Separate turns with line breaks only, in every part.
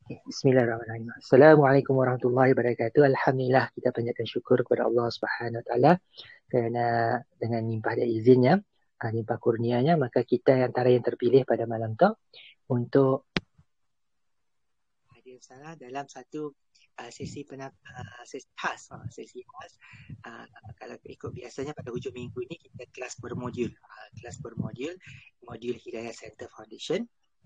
Bismillahirrahmanirrahim. Assalamualaikum warahmatullahi wabarakatuh. Alhamdulillah, kita panjatkan syukur kepada Allah Subhanahu Wa Taala kerana dengan limpah dan izinnya, limpah kurnianya, maka kita antara yang terpilih pada malam tu untuk hadir sana dalam satu sesi sesi khas. Kalau ikut biasanya pada hujung minggu ni kita kelas bermodul. Modul Hidayah Center Foundation.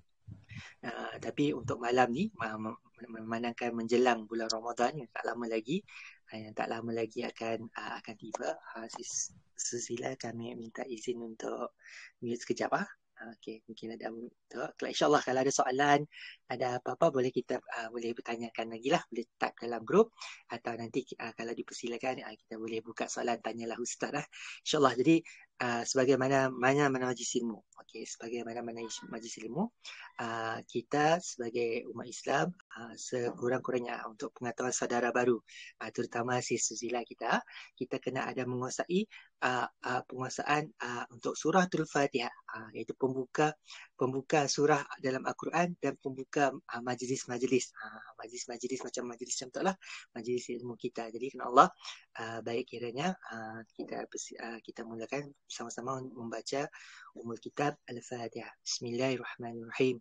Tapi untuk malam ni memandangkan menjelang bulan Ramadan yang tak lama lagi akan tiba, Susila kami minta izin untuk mute sekejap. Okey, mungkin ada InsyaAllah kalau ada soalan, ada apa-apa boleh kita boleh bertanyakan lagi lah, boleh type dalam grup atau nanti kalau dipersilakan kita boleh buka soalan tanyalah Ustaz lah. InsyaAllah. Jadi sebagaimana majlis ilmu. Okey, sebagaimana majlis ilmu, kita sebagai umat Islam sekurang-kurangnya untuk pengetahuan saudara baru, terutama si Susila kita kena ada menguasai penguasaan untuk suratul Fatihah, iaitu pembuka surah dalam Al-Quran dan pembuka majlis-majlis macam majlis contohlah majlis ilmu kita. Jadi kerana Allah baik kiranya kita mulakan sama-sama membaca umul kitab Al-Fatihah. Bismillahirrahmanirrahim.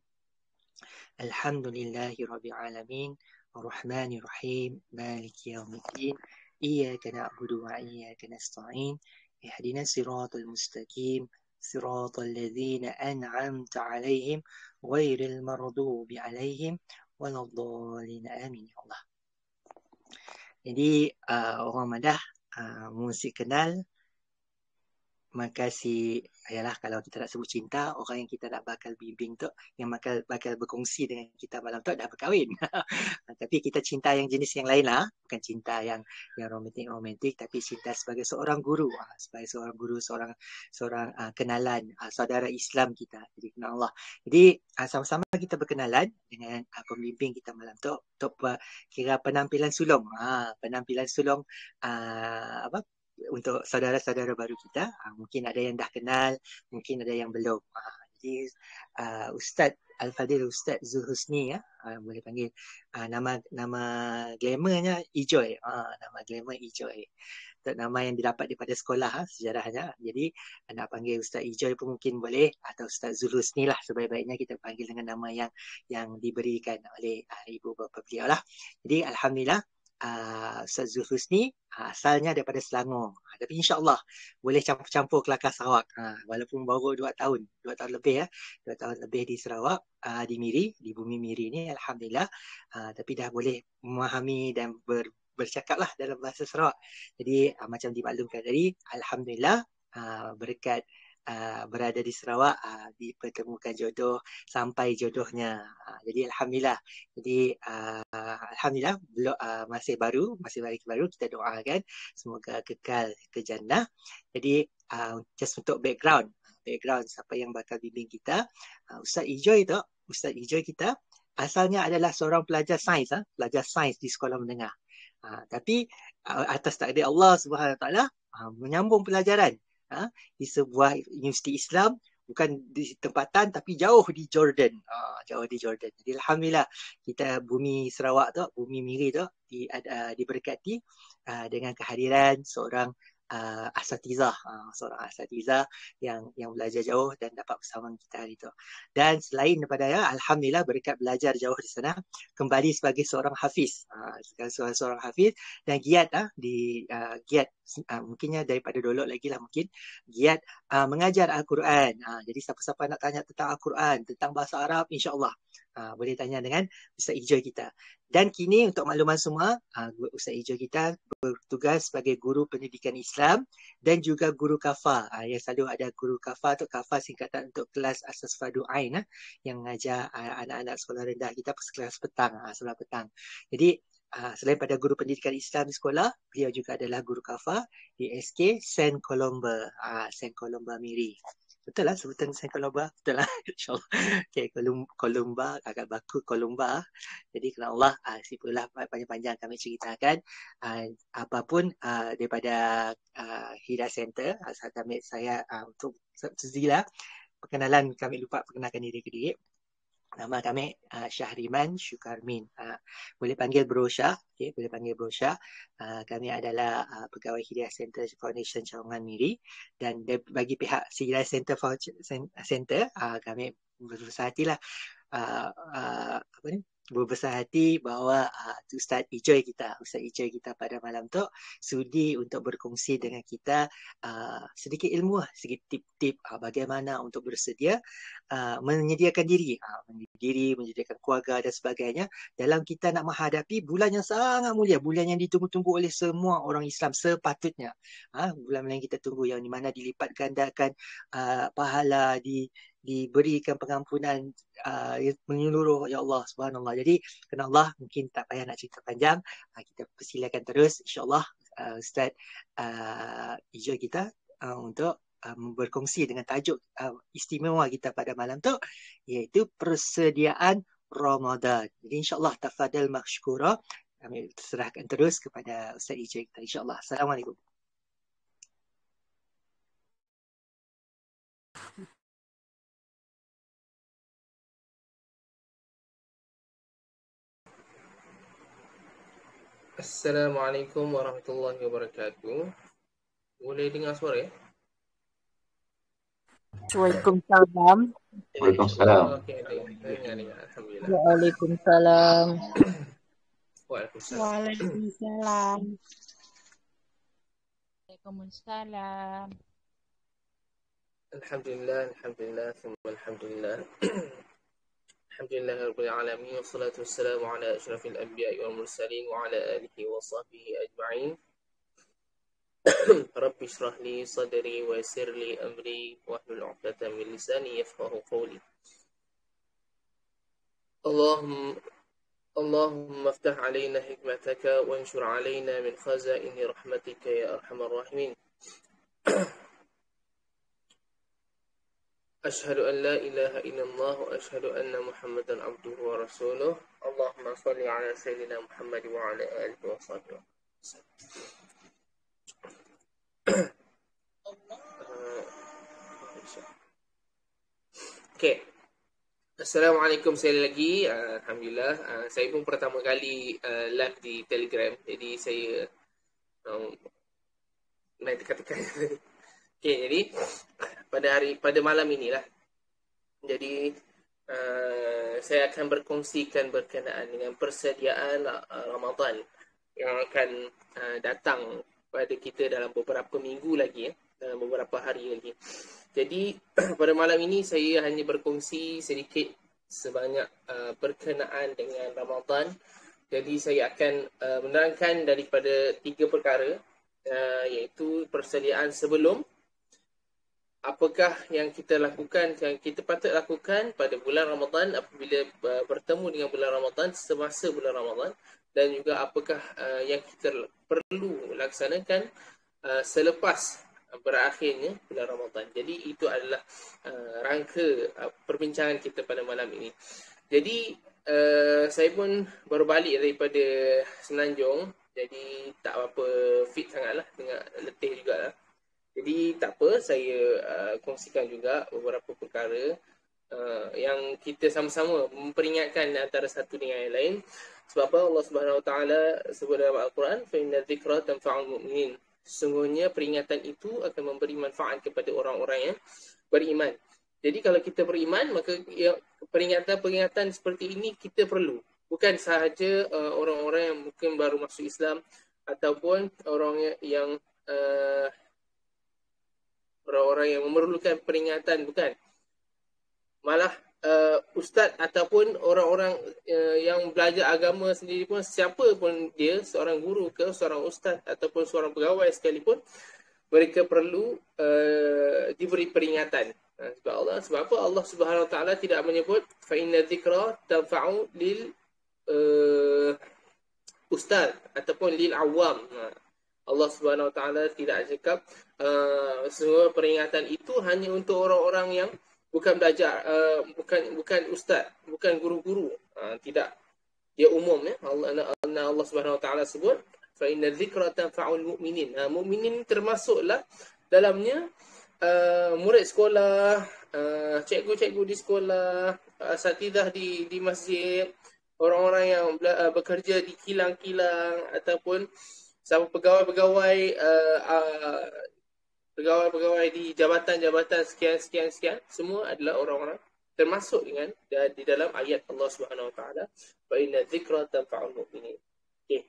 Alhamdulillahirabbil alamin, arrahmanir rahim, maliki yaumiddin, iyyaka na'budu wa iyyaka nasta'in, ihdinas siratal mustaqim, siratal ladzina an'amta 'alaihim ghairil maghdubi 'alaihim waladdallin. Amin ya Allah. Jadi orang madah mesti kenal. Maka ayalah kalau kita nak sebut cinta, orang yang kita nak bakal bimbing tu, yang bakal berkongsi dengan kita malam tu dah berkahwin. Tapi kita cinta yang jenis yang lain lah, bukan cinta yang romantik, tapi cinta sebagai seorang guru, seorang kenalan saudara Islam kita. Jadi kenal Allah. Jadi sama-sama kita berkenalan dengan pembimbing kita malam tu untuk kira penampilan sulung. Penampilan sulung untuk saudara-saudara baru kita. Mungkin ada yang dah kenal, mungkin ada yang belum. Jadi Ustaz Al-Fadil, Ustaz Zulhusni, boleh panggil nama glamournya Ijoy. Nama glamour Ijoy. Nama yang didapat daripada sekolah sejarahnya. Jadi nak panggil Ustaz Ijoy pun mungkin boleh, atau Ustaz Zulhusni lah, sebaik-baiknya kita panggil dengan nama yang diberikan oleh ibu bapa beliau lah. Jadi Alhamdulillah, Ustaz Zulhusni asalnya daripada Selangor, tapi insyaAllah boleh campur-campur kelakar Sarawak, walaupun baru 2 tahun lebih 2 tahun lebih di Sarawak, di Miri, di bumi Miri ni Alhamdulillah, tapi dah boleh memahami dan bercakap lah dalam bahasa Sarawak. Jadi macam dimaklumkan tadi, Alhamdulillah berkat berada di Sarawak, dipertemukan jodoh, sampai jodohnya. Jadi Alhamdulillah. Jadi Alhamdulillah, masih baru, kita doakan semoga kekal ke jannah. Jadi just untuk background siapa yang bakal bimbing kita, Ustaz Ijoy kita asalnya adalah seorang pelajar sains di sekolah menengah. Tapi atas takdir Allah Subhanahu Wa Taala menyambung pelajaran di sebuah universiti Islam, bukan di tempatan tapi jauh di Jordan. Jadi Alhamdulillah, kita bumi Sarawak tu, bumi Miri tu diberkati dengan kehadiran seorang asatizah, yang belajar jauh dan dapat bersama kita hari itu. Dan selain daripada Alhamdulillah, berkat belajar jauh di sana, kembali sebagai seorang hafiz, dan giat mungkinnya daripada dulu lagi lah, mungkin giat mengajar Al-Quran. Jadi siapa-siapa nak tanya tentang Al-Quran, tentang bahasa Arab, insyaAllah boleh tanya dengan Ustaz Ijoy kita. Dan kini untuk makluman semua, Ustaz Ijoy kita bertugas sebagai guru pendidikan Islam dan juga guru kafa. Yang selalu ada guru kafa tu, kafa singkatan untuk kelas asas fardu ain, yang mengajar anak-anak sekolah rendah kita kelas petang, sebelah petang. Jadi selain pada guru pendidikan Islam di sekolah, beliau juga adalah guru kafa di SK Saint Colomba Miri. Betul lah sebutan Saint Colomba? Betul lah, insyaAllah. Okay, Colomba, agak baku Colomba. Jadi kerana Allah, sipulah panjang-panjang kami ceritakan apapun daripada Hidayah Center. Saya untuk Susila, perkenalan kami lupa perkenalkan diri. Nama kami Syahriman Syukarmin. Boleh panggil Bro Syah. Okay, boleh panggil Bro Syah. Kami adalah pegawai Hidayah Center Foundation Cawangan Miri. Dan bagi pihak Hidayah Center kami berbesar hatilah berbesar hati bahawa Ustaz Ijoy kita pada malam tu sudi untuk berkongsi dengan kita sedikit ilmu, sedikit tip-tip bagaimana untuk bersedia menyediakan diri, menyediakan keluarga dan sebagainya dalam kita nak menghadapi bulan yang sangat mulia, bulan yang ditunggu-tunggu oleh semua orang Islam sepatutnya. Bulan yang kita tunggu, yang di mana dilipat gandakan pahala, diberikan pengampunan menyeluruh, ya Allah, subhanallah. Jadi kerana Allah, mungkin tak payah nak cerita panjang, kita persilakan terus insyaAllah Ustaz Ijoy kita untuk berkongsi dengan tajuk istimewa kita pada malam tu, iaitu persediaan Ramadan. Jadi insyaAllah tafadhal mashkura, kami serahkan terus kepada Ustaz Ijoy kita insyaAllah. Assalamualaikum.
Assalamualaikum warahmatullahi wabarakatuh. Boleh dengar suara ya?
Waalaikumsalam.
Waalaikumsalam.
Okey, dengar. Alhamdulillah.
Waalaikumsalam.
Waalaikumsalam.
Waalaikumsalam. Waalaikumsalam.
Alhamdulillah, thumma alhamdulillah. Alhamdulillah rabbil alamin, wassalatu wassalamu ala asyrafil anbiya'i wal mursalin wa ala alihi wa sahbihi ajma'in. Rabbi shrah li sadri wa yassir li amri wahlul 'uqdatam min lisani yafqahu qawli. Allahumma aftah 'alaina hikmataka wanshur 'alaina min khaza'ini rahmatika ya arhamar rahimin. Ashhadu an la ilaha illallah wa ashhadu anna Muhammadan abduhu wa rasuluh. Allahumma salli ala sayyidina Muhammad wa ala alihi wa sahbihi. Okay. Assalamualaikum sekali lagi. Alhamdulillah. Saya pun pertama kali live di Telegram. Jadi saya nak tekan-tekan. Okay, jadi pada malam inilah. Jadi saya akan berkongsikan berkenaan dengan persediaan Ramadan yang akan datang pada kita dalam beberapa minggu lagi, dalam beberapa hari lagi. Jadi pada malam ini saya hanya berkongsi sedikit sebanyak berkenaan dengan Ramadan. Jadi saya akan menerangkan daripada 3 perkara, iaitu persediaan sebelum, apakah yang kita lakukan, yang kita patut lakukan pada bulan Ramadan apabila bertemu dengan bulan Ramadan, semasa bulan Ramadan, dan juga apakah yang kita perlu laksanakan selepas berakhirnya bulan Ramadan. Jadi itu adalah rangka perbincangan kita pada malam ini. Jadi saya pun baru balik daripada Semenanjung, jadi tak apa fit sangatlah, dengan letih jugalah. Jadi tak apa, saya kongsikan juga beberapa perkara yang kita sama-sama memperingatkan antara satu dengan yang lain. Sebab apa Allah Subhanahu Wa Taala sebut dalam Al-Quran, fa inna dzikra tanfa'ul mu'minin. Sesungguhnya peringatan itu akan memberi manfaat kepada orang-orang yang beriman. Jadi kalau kita beriman, maka peringatan-peringatan seperti ini kita perlu. Bukan sahaja orang-orang yang mungkin baru masuk Islam ataupun orang yang orang-orang yang memerlukan peringatan, bukan. Malah ustaz ataupun orang-orang yang belajar agama sendiri pun, siapa pun dia, seorang guru ke, seorang ustaz ataupun seorang pegawai sekalipun, mereka perlu diberi peringatan. Sebab apa Allah Subhanahu Wa Taala tidak menyebut fa inna dzikra tanfa'u lil ustaz ataupun lil awam. Allah Subhanahu Wa Taala tidak cakap semua peringatan itu hanya untuk orang-orang yang bukan belajar, bukan ustaz, bukan guru-guru. Tidak. Dia umum ya. Allah Subhanahu Wa Taala sebut fa inna dzikra tanfa'ul mu'minin. Mukminin termasuklah dalamnya murid sekolah, cikgu-cikgu di sekolah, asatidah di masjid, orang-orang yang bekerja di kilang-kilang ataupun sama pegawai-pegawai pegawai-pegawai di jabatan-jabatan sekian, semua adalah orang-orang termasuk dengan di dalam ayat Allah Subhanahu Wa Taala, wa inna dzikra tanfa'ul mu'minin. Okey.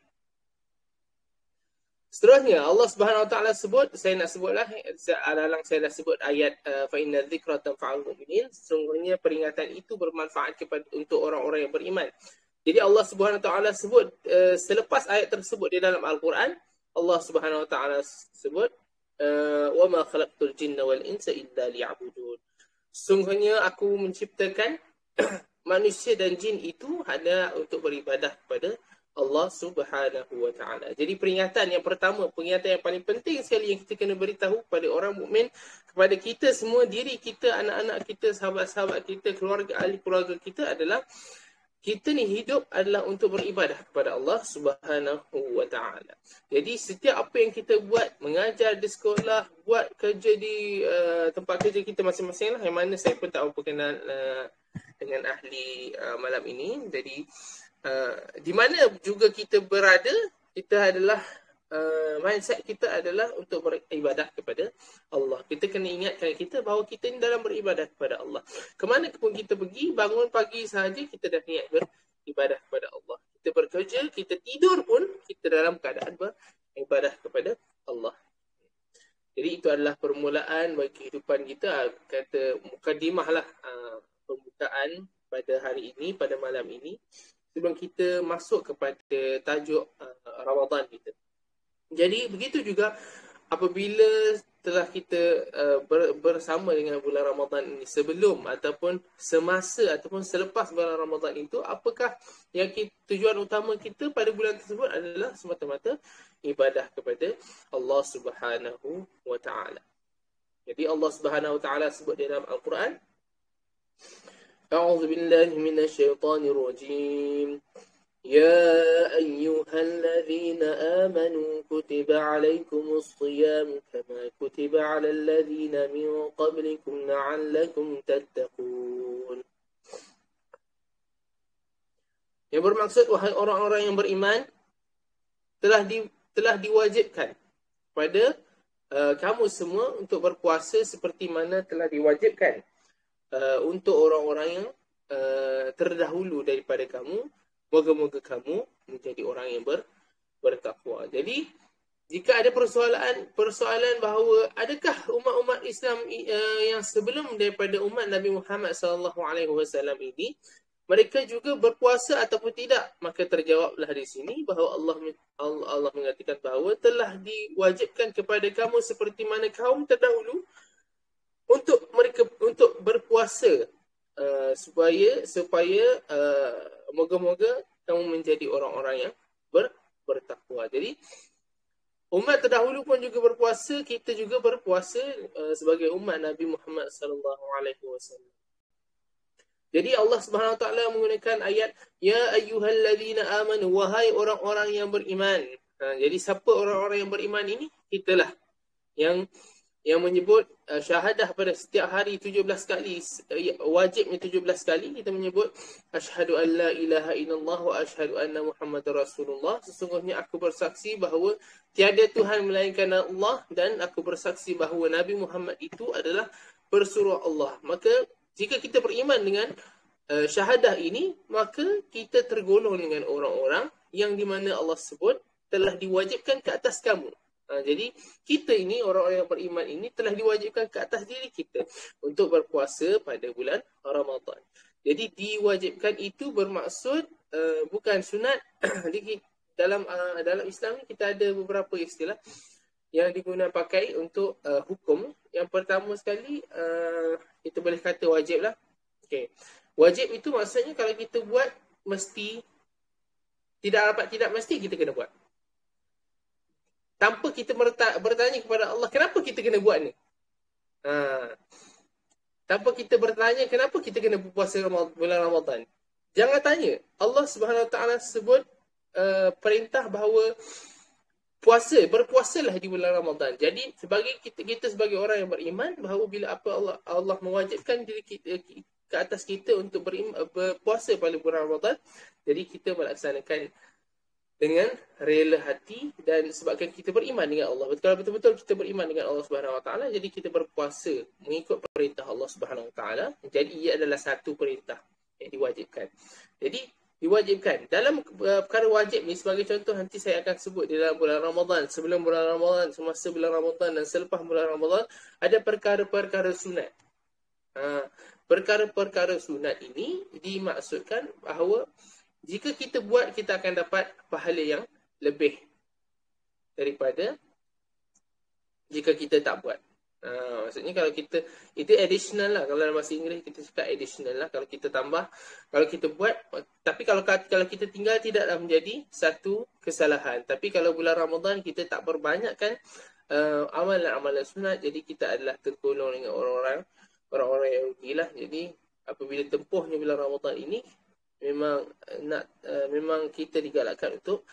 Seterusnya Allah Subhanahu Wa Taala sebut, saya nak sebutlah, alang saya dah sebut ayat fa inna dzikra tanfa'ul mu'minin, sesungguhnya peringatan itu bermanfaat untuk orang-orang yang beriman. Jadi Allah Subhanahu Wa Taala sebut selepas ayat tersebut di dalam Al-Quran, Allah Subhanahu Wa Taala sebut wa ma khalaqtul jinna wal insa illa liya'budun. Sungguhnya aku menciptakan manusia dan jin itu hanya untuk beribadah kepada Allah Subhanahu Wa Taala. Jadi peringatan yang pertama, peringatan yang paling penting sekali yang kita kena beritahu kepada orang mukmin, kepada kita semua, diri kita, anak-anak kita, sahabat-sahabat kita, keluarga, ahli keluarga kita adalah kita ni hidup adalah untuk beribadah kepada Allah Subhanahu Wa Taala. Jadi setiap apa yang kita buat, mengajar di sekolah, buat kerja di tempat kerja kita masing-masing lah, yang mana saya pun tak berapa kenal dengan ahli malam ini. Jadi di mana juga kita berada, kita adalah mindset kita adalah untuk beribadah kepada Allah. Kita kena ingatkan kita bahawa kita ni dalam beribadah kepada Allah. Kemana pun kita pergi, bangun pagi sahaja kita dah niat beribadah kepada Allah. Kita bekerja, kita tidur pun kita dalam keadaan beribadah kepada Allah. Jadi itu adalah permulaan bagi kehidupan kita. Kata mukadimah lah pembukaan pada hari ini, pada malam ini, sebelum kita masuk kepada tajuk Ramadan kita. Jadi begitu juga apabila telah kita bersama dengan bulan Ramadan ini, sebelum ataupun semasa ataupun selepas bulan Ramadan itu, apakah yang tujuan utama kita pada bulan tersebut adalah semata-mata ibadah kepada Allah Subhanahu Wa Taala. Jadi Allah Subhanahu Wa Taala sebut di dalam Al-Quran, A'udzu billahi minasyaitonir rajim. يا أيها الذين آمنوا كتب عليكم الصيام كما كتب على الذين من قبلكم لعلكم تتقون. Yang bermaksud, wahai orang-orang yang beriman, telah diwajibkan pada kamu semua untuk berpuasa seperti mana telah diwajibkan untuk orang-orang yang terdahulu daripada kamu. Moga-moga kamu menjadi orang yang bertakwa. Jadi, jika ada persoalan bahawa adakah umat-umat Islam yang sebelum daripada umat Nabi Muhammad SAW ini, mereka juga berpuasa ataupun tidak? Maka terjawablah di sini bahawa Allah mengatakan bahawa telah diwajibkan kepada kamu seperti mana kaum terdahulu untuk berpuasa supaya moga-moga kamu menjadi orang-orang yang bertakwa. Jadi umat terdahulu pun juga berpuasa, kita juga berpuasa sebagai umat Nabi Muhammad SAW. Jadi Allah Subhanahu Wa Taala menggunakan ayat ya ayyuhallazina amanu, wahai orang-orang yang beriman. Jadi siapa orang-orang yang beriman ini? Kitalah yang menyebut syahadah pada setiap hari 17 kali, wajibnya 17 kali kita menyebut asyhadu an la ilaha illallah wa asyhadu anna muhammadar rasulullah. Sesungguhnya aku bersaksi bahawa tiada Tuhan melainkan Allah, dan aku bersaksi bahawa Nabi Muhammad itu adalah pesuruh Allah. Maka jika kita beriman dengan syahadah ini, maka kita tergolong dengan orang-orang yang di mana Allah sebut telah diwajibkan ke atas kamu. Jadi kita ini, orang-orang yang beriman ini, telah diwajibkan ke atas diri kita untuk berpuasa pada bulan Ramadan. Jadi diwajibkan itu bermaksud bukan sunat. Dalam Islam ni kita ada beberapa istilah yang digunakan pakai untuk hukum. Yang pertama sekali kita boleh kata wajib lah. Okay. Wajib itu maksudnya kalau kita buat mesti, tidak mesti kita kena buat. Tanpa kita bertanya kepada Allah, kenapa kita kena buat ni? Tanpa kita bertanya, kenapa kita kena berpuasa bulan Ramadan? Jangan tanya. Allah Subhanahu Wa Taala sebut perintah bahawa berpuasalah di bulan Ramadan. Jadi sebagai kita sebagai orang yang beriman, bahawa bila Allah mewajibkan diri kita ke atas kita untuk berpuasa pada bulan Ramadan, jadi kita melaksanakan dengan rela hati, dan sebabkan kita beriman dengan Allah. Kalau betul-betul kita beriman dengan Allah Subhanahu Wa Taala, jadi kita berpuasa mengikut perintah Allah Subhanahu Wa Taala. Jadi ia adalah satu perintah yang diwajibkan. Jadi diwajibkan. Dalam perkara wajib ni, sebagai contoh nanti saya akan sebut di dalam bulan Ramadan, sebelum bulan Ramadan, semasa bulan Ramadan dan selepas bulan Ramadan, ada perkara-perkara sunat. Perkara-perkara sunat ini dimaksudkan bahawa jika kita buat, kita akan dapat pahala yang lebih daripada jika kita tak buat. Maksudnya kalau kita, itu additional lah. Kalau dalam bahasa Inggeris kita cakap additional lah. Kalau kita tambah, kalau kita buat. Tapi kalau kita tinggal, tidaklah menjadi satu kesalahan. Tapi kalau bulan Ramadan kita tak perbanyakkan amalan-amalan sunat, jadi kita adalah tergolong dengan orang-orang yang rugi lah. Jadi apabila tempuhnya bulan Ramadan ini, memang kita digalakkan untuk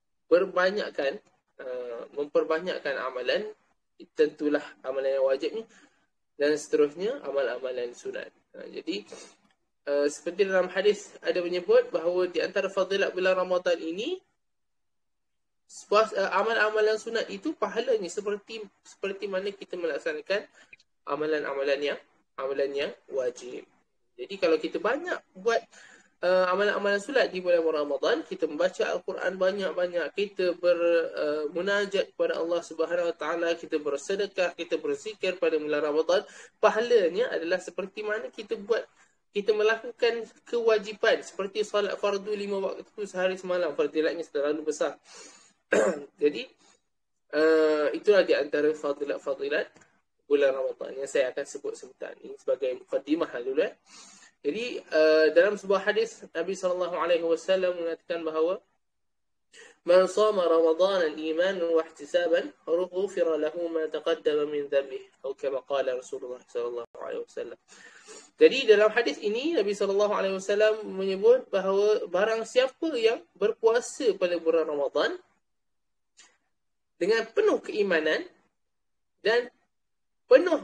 memperbanyakkan amalan. Tentulah amalan yang wajib ni, dan seterusnya amalan-amalan sunat. Jadi seperti dalam hadis ada menyebut bahawa di antara fadilat bulan Ramadan ini, amalan-amalan sunat itu pahalanya seperti mana kita melaksanakan amalan yang wajib. Jadi kalau kita banyak buat amalan-amalan sunat di bulan Ramadan, kita membaca Al-Quran banyak-banyak, kita bermunajat kepada Allah Subhanahu Wa Taala, kita bersedekah, kita berzikir pada bulan Ramadan, pahalanya adalah seperti mana kita melakukan kewajipan seperti solat fardu 5 waktu sehari semalam. Fadilatnya terlalu besar. Jadi itulah di antara fadilat bulan Ramadan yang saya akan sebut sebentar ini sebagai mukadimah dulu. Jadi dalam sebuah hadis Nabi SAW mengatakan bahawa man shama Ramadan imanan wa ihtisaban ghufira lahu ma taqaddama min dhanbihi, atau kama qala Rasulullah SAW. Jadi dalam hadis ini Nabi SAW menyebut bahawa barang siapa yang berpuasa pada bulan Ramadan dengan penuh keimanan dan penuh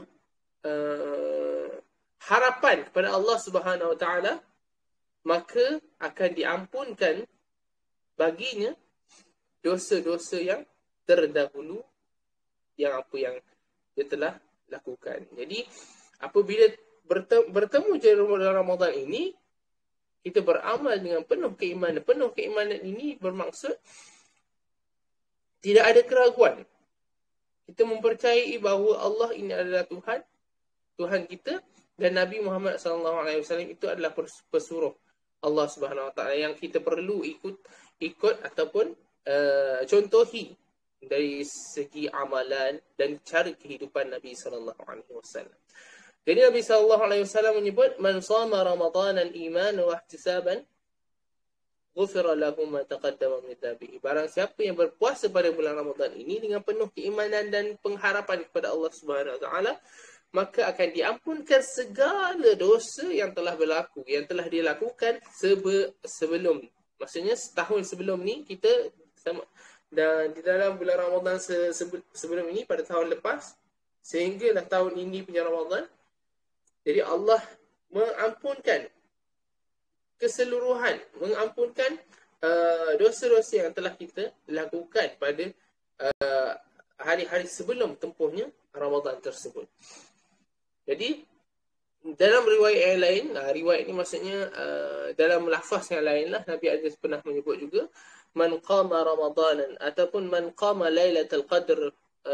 harapan kepada Allah Subhanahu Wa Taala, maka akan diampunkan baginya dosa-dosa yang terdahulu yang dia telah lakukan. Jadi apabila bertemu je Ramadan ini, kita beramal dengan penuh keimanan. Penuh keimanan ini bermaksud tidak ada keraguan. Kita mempercayai bahawa Allah ini adalah Tuhan kita, dan Nabi Muhammad SAW itu adalah pesuruh Allah Subhanahu Wa Taala yang kita perlu ikut ataupun contohi dari segi amalan dan cara kehidupan Nabi SAW. Jadi Nabi SAW menyebut man shama Ramadanan imanan wa ihtisaban ghufira lahu ma taqaddama min dhanbihi. Barang siapa yang berpuasa pada bulan Ramadan ini dengan penuh keimanan dan pengharapan kepada Allah Subhanahu Wa Taala, maka akan diampunkan segala dosa yang telah berlaku, yang telah dilakukan sebelum. Maksudnya setahun sebelum ni kita dan di dalam bulan Ramadan sebelum ini pada tahun lepas sehinggalah tahun ini punya Ramadan. Jadi Allah mengampunkan keseluruhan, mengampunkan dosa-dosa yang telah kita lakukan pada hari-hari sebelum tempuhnya Ramadan tersebut. Jadi dalam riwayat yang lain, riwayat ini maksudnya dalam lafaz yang lain lah, Nabi ada pernah menyebut juga man qama Ramadanan ataupun man qama Lailatul Qadr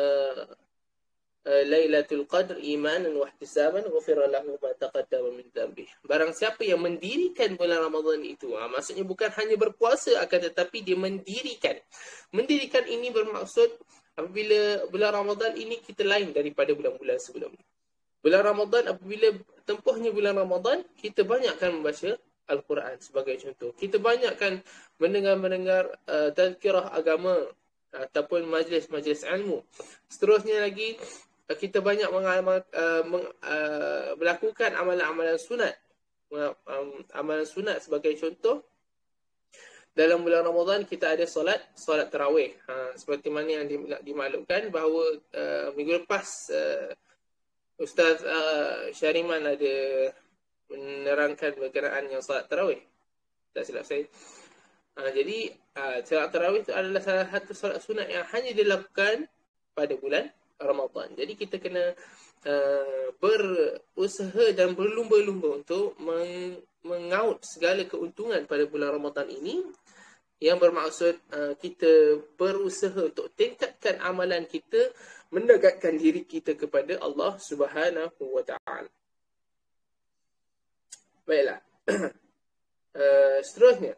Lailatul Qadr imanan wa ihtisaban ghufira lahu ma taqaddama min dhanbihi. Barang siapa yang mendirikan bulan Ramadan itu, maksudnya bukan hanya berpuasa, akan tetapi dia mendirikan. Mendirikan ini bermaksud apabila bulan Ramadan ini kita lain daripada bulan-bulan sebelumnya. Bulan Ramadan, apabila tempuhnya bulan Ramadan, kita banyakkan membaca Al-Quran sebagai contoh. Kita banyakkan mendengar tazkirah agama ataupun majlis-majlis ilmu. Seterusnya lagi, kita banyak melakukan amalan-amalan sunat. Amalan sunat sebagai contoh. dalam bulan Ramadan kita ada solat tarawih. Seperti mana yang dimaklumkan bahawa minggu lepas Ustaz Syariman ada menerangkan berkenaan yang solat tarawih. Tak silap saya. Jadi solat tarawih itu adalah salah satu solat sunat yang hanya dilakukan pada bulan Ramadan. Jadi kita kena berusaha dan berlumba-lumba untuk mengaut segala keuntungan pada bulan Ramadan ini, yang bermaksud kita berusaha untuk tingkatkan amalan kita, mendekatkan diri kita kepada Allah Subhanahu wa taala. Baiklah. Seterusnya,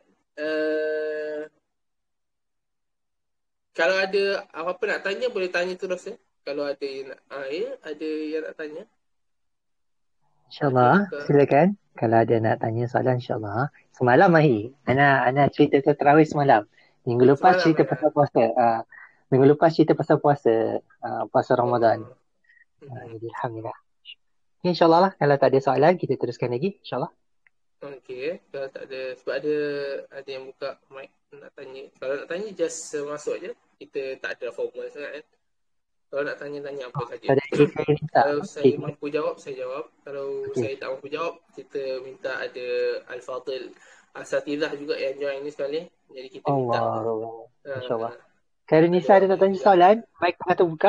kalau ada apa-apa nak tanya, boleh tanya terus ya. Kalau ada yang nak, ada yang nak tanya.
InsyaAllah, silakan. Kalau ada nak tanya soalan, insyaAllah. Semalam Mahi, Ana cerita tu tarawih semalam. Minggu lepas cerita pasal puasa. Minggu lepas cerita pasal puasa. Puasa Ramadan. Jadi Alhamdulillah. InsyaAllah lah. Kalau tak ada soalan, kita teruskan lagi. InsyaAllah.
Okey, kalau tak ada, sebab ada yang buka mic nak tanya. Kalau nak tanya, just masuk je. Kita tak ada formal sangat kan. Kalau nak tanya apa saja. Kalau saya mampu jawab, saya jawab. Kalau saya tak mampu jawab, kita minta ada Al-Fadil Asatidah juga yang join ni sekali. Jadi kita minta.
InsyaAllah. Khairunisa ada nak tanya soalan? Mic tengah terbuka.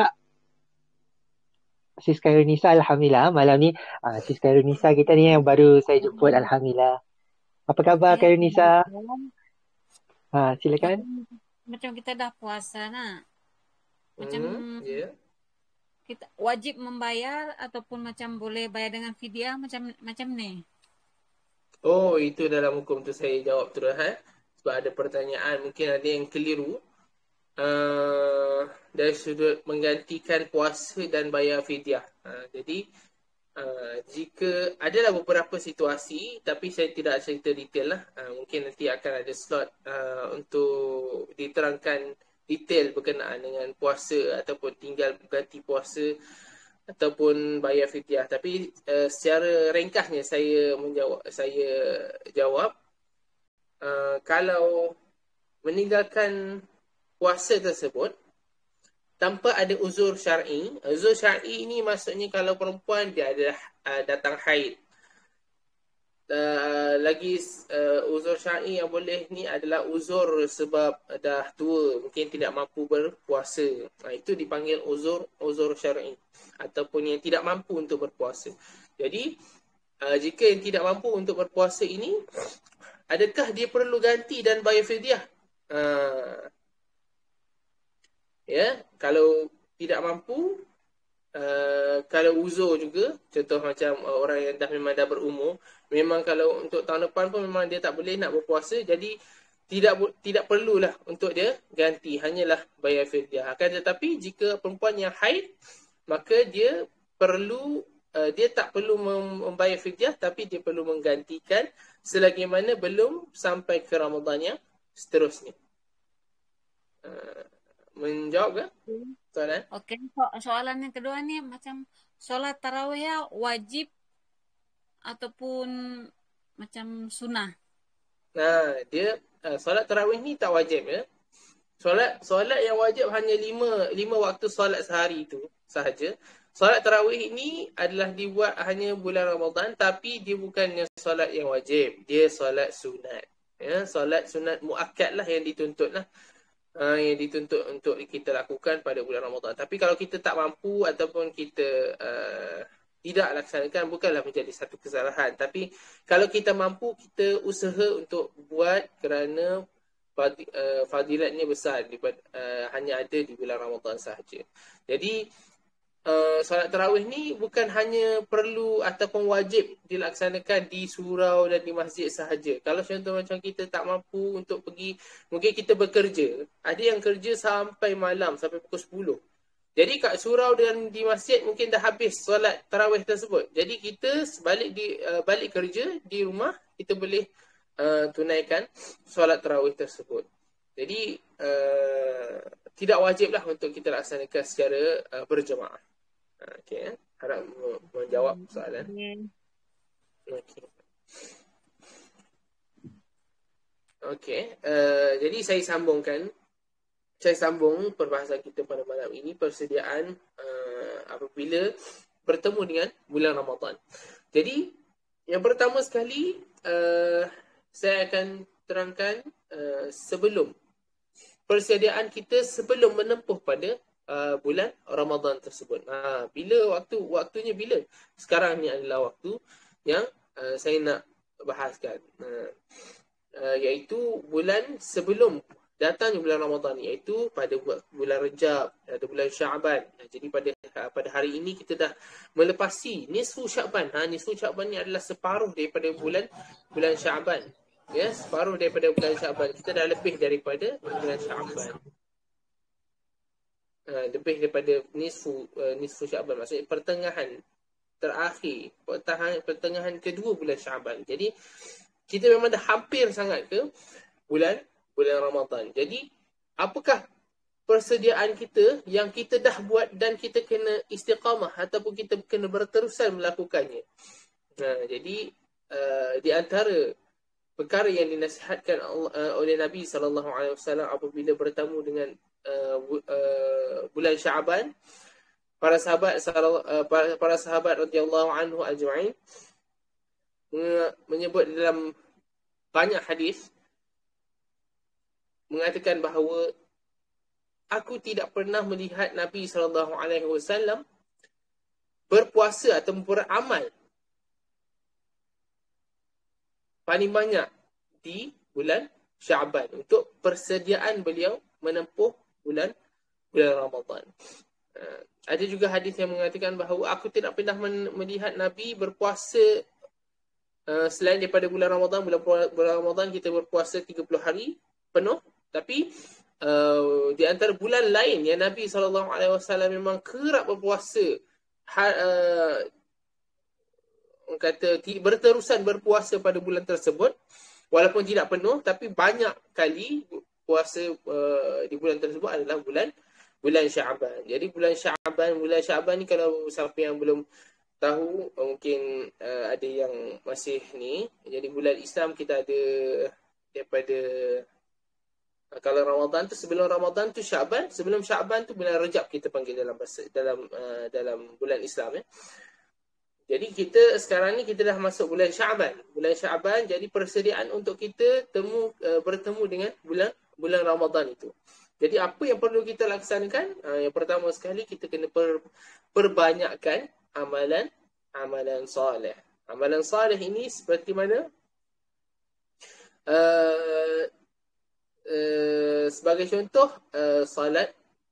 Sis Khairunisa, Alhamdulillah. Malam ni, Sis Khairunisa kita ni yang baru saya jemput. Alhamdulillah. Apa khabar Khairunisa? Silakan.
Macam kita dah puasa nak. Macam kita wajib membayar ataupun macam boleh bayar dengan fidyah macam ni.
Oh, itu dalam hukum tu saya jawab terus sebab ada pertanyaan, mungkin ada yang keliru. Dari sudut menggantikan puasa dan bayar fidyah. Jadi jika adalah beberapa situasi, tapi saya tidak cerita detail lah. Mungkin nanti akan ada slot untuk diterangkan detail berkenaan dengan puasa ataupun tinggal ganti puasa ataupun bayar fidyah. Tapi secara ringkasnya saya jawab kalau meninggalkan puasa tersebut tanpa ada uzur syar'i. Uzur syar'i ini maksudnya kalau perempuan dia adalah datang haid. Lagi uzur syar'i yang boleh ni adalah uzur sebab dah tua, mungkin tidak mampu berpuasa. Itu dipanggil uzur syar'i ataupun yang tidak mampu untuk berpuasa. Jadi jika yang tidak mampu untuk berpuasa ini, adakah dia perlu ganti dan bayar fidyah? Kalau tidak mampu, kalau uzur juga, contoh macam orang yang memang dah berumur, memang kalau untuk tahun depan pun memang dia tak boleh nak berpuasa, jadi tidak perlulah untuk dia ganti, hanyalah bayar fidyah. Akan tetapi jika perempuan yang haid, maka dia tak perlu membayar fidyah, tapi dia perlu menggantikan selagi mana belum sampai ke Ramadan yang seterusnya. Menjawab ke soalan?
Okey, soalan yang kedua ni macam solat tarawih wajib ataupun macam sunnah.
Dia solat tarawih ni tak wajib ya. Solat yang wajib hanya 5 waktu solat sehari itu sahaja. Solat tarawih ini adalah dibuat hanya bulan Ramadan, tapi dia bukannya solat yang wajib. Dia solat sunat. Ya, solat sunat muakkad lah yang dituntut lah. Yang dituntut untuk kita lakukan pada bulan Ramadan. Tapi kalau kita tak mampu ataupun kita tidak laksanakan, bukanlah menjadi satu kesalahan. Tapi kalau kita mampu, kita usaha untuk buat kerana fadilatnya besar, hanya ada di bulan Ramadan sahaja. Jadi solat tarawih ni bukan hanya perlu ataupun wajib dilaksanakan di surau dan di masjid sahaja. Kalau contoh macam kita tak mampu untuk pergi, mungkin kita bekerja. Ada yang kerja sampai malam, sampai pukul 10. Jadi kat surau dan di masjid mungkin dah habis solat tarawih tersebut. Jadi kita balik kerja di rumah, kita boleh tunaikan solat tarawih tersebut. Jadi tidak wajiblah untuk kita laksanakan secara berjemaah. Okey, harap menjawab soalan. Okey. Okey. Jadi saya sambung perbahasan kita pada malam ini, persediaan apabila bertemu dengan bulan Ramadan. Jadi yang pertama sekali saya akan terangkan sebelum persediaan kita sebelum menempuh pada bulan Ramadan tersebut. Waktunya bila? Sekarang ni adalah waktu yang saya nak bahaskan. Iaitu bulan sebelum datangnya bulan Ramadan, iaitu pada bulan Rejab, ada bulan Syaban. Jadi pada hari ini kita dah melepasi nisfu Syaban. Nisfu Syaban ni adalah separuh daripada bulan Syaban. Ya, separuh daripada bulan Syaban. Kita dah lebih daripada bulan Syaban. Lebih daripada nisfu Syaban, maksudnya pertengahan terakhir, pertengahan kedua bulan Syaban. Jadi kita memang dah hampir sangat ke bulan Ramadan. Jadi apakah persediaan kita yang kita dah buat dan kita kena istiqamah ataupun kita kena berterusan melakukannya. Jadi di antara perkara yang dinasihatkan oleh Nabi SAW apabila bertemu dengan bulan Syaban, para sahabat radhiyallahu anhu ajma'in menyebut dalam banyak hadis mengatakan bahawa aku tidak pernah melihat Nabi SAW berpuasa atau beramal paling banyak di bulan Syaban untuk persediaan beliau menempuh bulan Ramadan. Ada juga hadis yang mengatakan bahawa aku tidak pernah melihat Nabi berpuasa selain daripada bulan Ramadan. Bulan Ramadan kita berpuasa 30 hari penuh. Tapi di antara bulan lain yang Nabi SAW memang kerap berpuasa, kata berterusan berpuasa pada bulan tersebut, walaupun tidak penuh, tapi banyak kali puasa di bulan tersebut adalah bulan Syaban. Jadi bulan Syaban ni, kalau siapa yang belum tahu, mungkin ada yang masih ni. Jadi bulan Islam kita ada daripada, kalau Ramadan tu, sebelum Ramadan tu Syaban, sebelum Syaban tu bulan Rejab kita panggil dalam bulan Islam, ya. Jadi kita sekarang ni kita dah masuk bulan Syaban. Bulan Syaban, jadi persediaan untuk kita bertemu dengan bulan Ramadan itu. Jadi apa yang perlu kita laksanakan? Yang pertama sekali, kita kena perbanyakkan amalan soleh. Amalan soleh ini seperti mana? Sebagai contoh, solat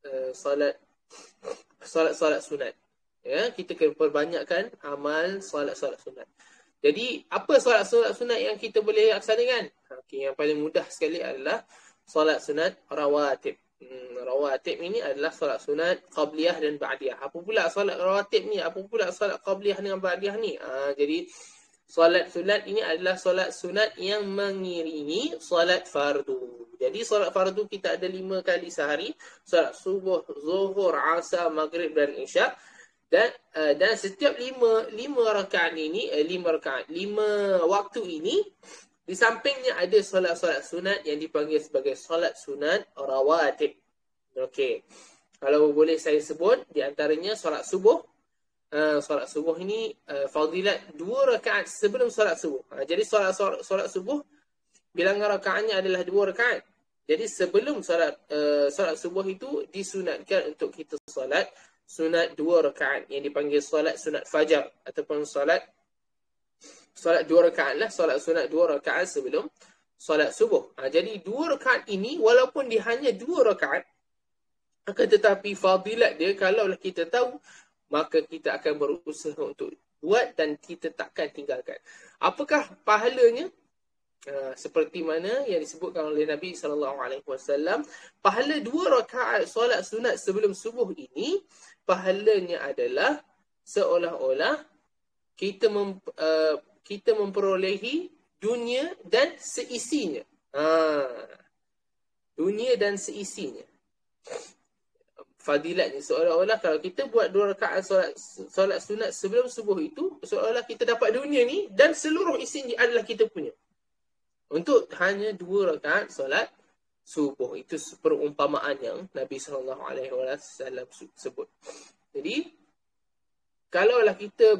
sunat. Ya, kita kena perbanyakkan amal solat sunat. Jadi apa solat sunat yang kita boleh laksanakan? Yang paling mudah sekali adalah solat sunat rawatib. Rawatib ini adalah solat sunat qabliyah dan ba'diyah. Apa pula solat rawatib ni? Apa pula solat qabliyah dengan ba'diyah ni? Jadi solat sunat ini adalah solat sunat yang mengiringi solat fardu. Jadi solat fardu kita ada 5 kali sehari. Solat subuh, zuhur, asar, maghrib dan isyak. Dan setiap 5 rakaat ini, 5 waktu ini, di sampingnya ada solat-solat sunat yang dipanggil sebagai solat sunat rawatib. Okey. Kalau boleh saya sebut, di antaranya solat subuh. Solat subuh ini fadilat 2 rakaat sebelum solat subuh. Jadi solat subuh bilangan rakaatnya adalah 2 rakaat. Jadi sebelum solat subuh itu disunatkan untuk kita solat sunat 2 rakaat yang dipanggil solat sunat fajar ataupun solat 2 rakaat lah, solat sunat 2 rakaat sebelum solat subuh. Jadi 2 rakaat ini walaupun dia hanya 2 rakaat, akan tetapi fadilat dia kalaulah kita tahu, maka kita akan berusaha untuk buat dan kita takkan tinggalkan. Apakah pahalanya? Seperti mana yang disebutkan oleh Nabi SAW, pahala 2 rakaat solat sunat sebelum subuh ini, pahalanya adalah seolah-olah kita memperolehi dunia dan seisinya. Dunia dan seisinya. Fadilatnya seolah-olah kalau kita buat 2 rakaat solat sunat sebelum subuh itu, seolah-olah kita dapat dunia ni dan seluruh isinya adalah kita punya. Untuk hanya 2 rakaat solat subuh. Itu perumpamaan yang Nabi SAW sebut. Jadi, kalaulah kita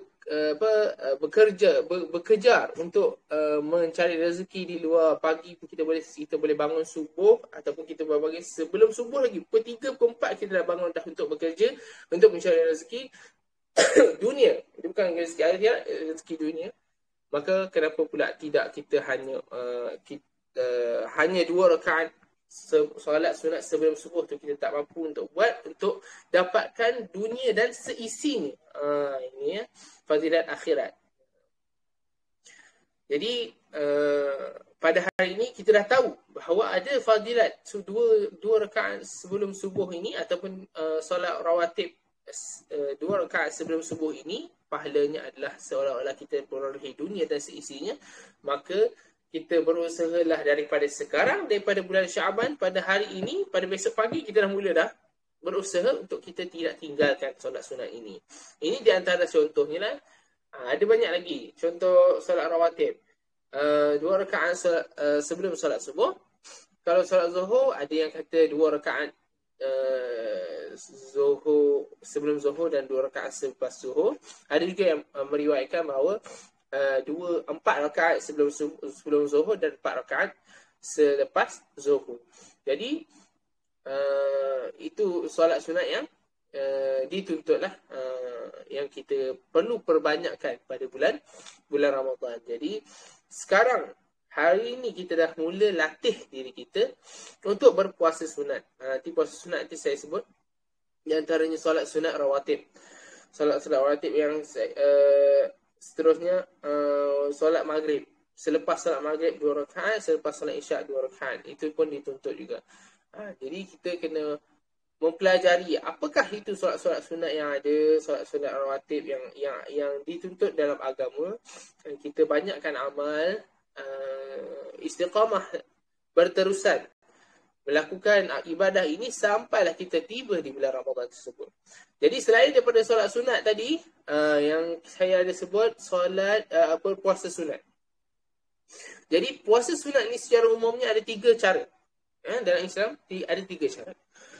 bekerjar untuk mencari rezeki di luar pagi, kita boleh bangun subuh, ataupun kita boleh bangun sebelum subuh lagi, pukul 3, pukul 4 kita dah bangun dah untuk bekerja, untuk mencari rezeki dunia. Itu bukan rezeki akhirat, rezeki dunia. Maka kenapa pula tidak kita hanya 2 rakaat solat sunat sebelum subuh tu kita tak mampu untuk buat, untuk dapatkan dunia dan seisinya. Ini ya, fadilat akhirat. Jadi pada hari ini kita dah tahu bahawa ada fadilat dua rakaat sebelum subuh ini, ataupun solat rawatib 2 rakaat sebelum subuh ini, pahalanya adalah seolah-olah kita perolehi dunia dan seisinya. Maka kita berusahalah daripada sekarang, daripada bulan Syaban, pada hari ini, pada besok pagi kita dah mula dah berusaha untuk kita tidak tinggalkan solat sunat ini. Ini di antara contohnya lah. Ada banyak lagi contoh solat rawatib. 2 rakaat sebelum solat subuh. Kalau solat zuhur, ada yang kata 2 rakaat zuhur sebelum zuhur dan 2 rakaat selepas zuhur. Ada juga yang meriwayatkan bahawa 4 rakaat sebelum zuhur dan 4 rakaat selepas zuhur. Jadi itu solat sunat yang dituntutlah, yang kita perlu perbanyakkan pada bulan Ramadan. Jadi sekarang hari ini kita dah mula latih diri kita untuk berpuasa sunat. Nanti puasa sunat nanti saya sebut, di antaranya solat sunat rawatib. Solat rawatib yang seterusnya solat maghrib. Selepas solat maghrib 2 rakaat, selepas solat isyak 2 rakaat. Itu pun dituntut juga. Jadi kita kena mempelajari apakah itu solat-solat sunat yang ada, solat-solat rawatib yang dituntut dalam agama. Kita banyakkan amal, istiqamah berterusan melakukan ibadah ini sampailah kita tiba di bulan Ramadan tersebut. Jadi selain daripada solat sunat tadi, yang saya ada sebut solat puasa sunat. Jadi puasa sunat ni secara umumnya ada 3 cara. Dalam Islam ada 3 cara.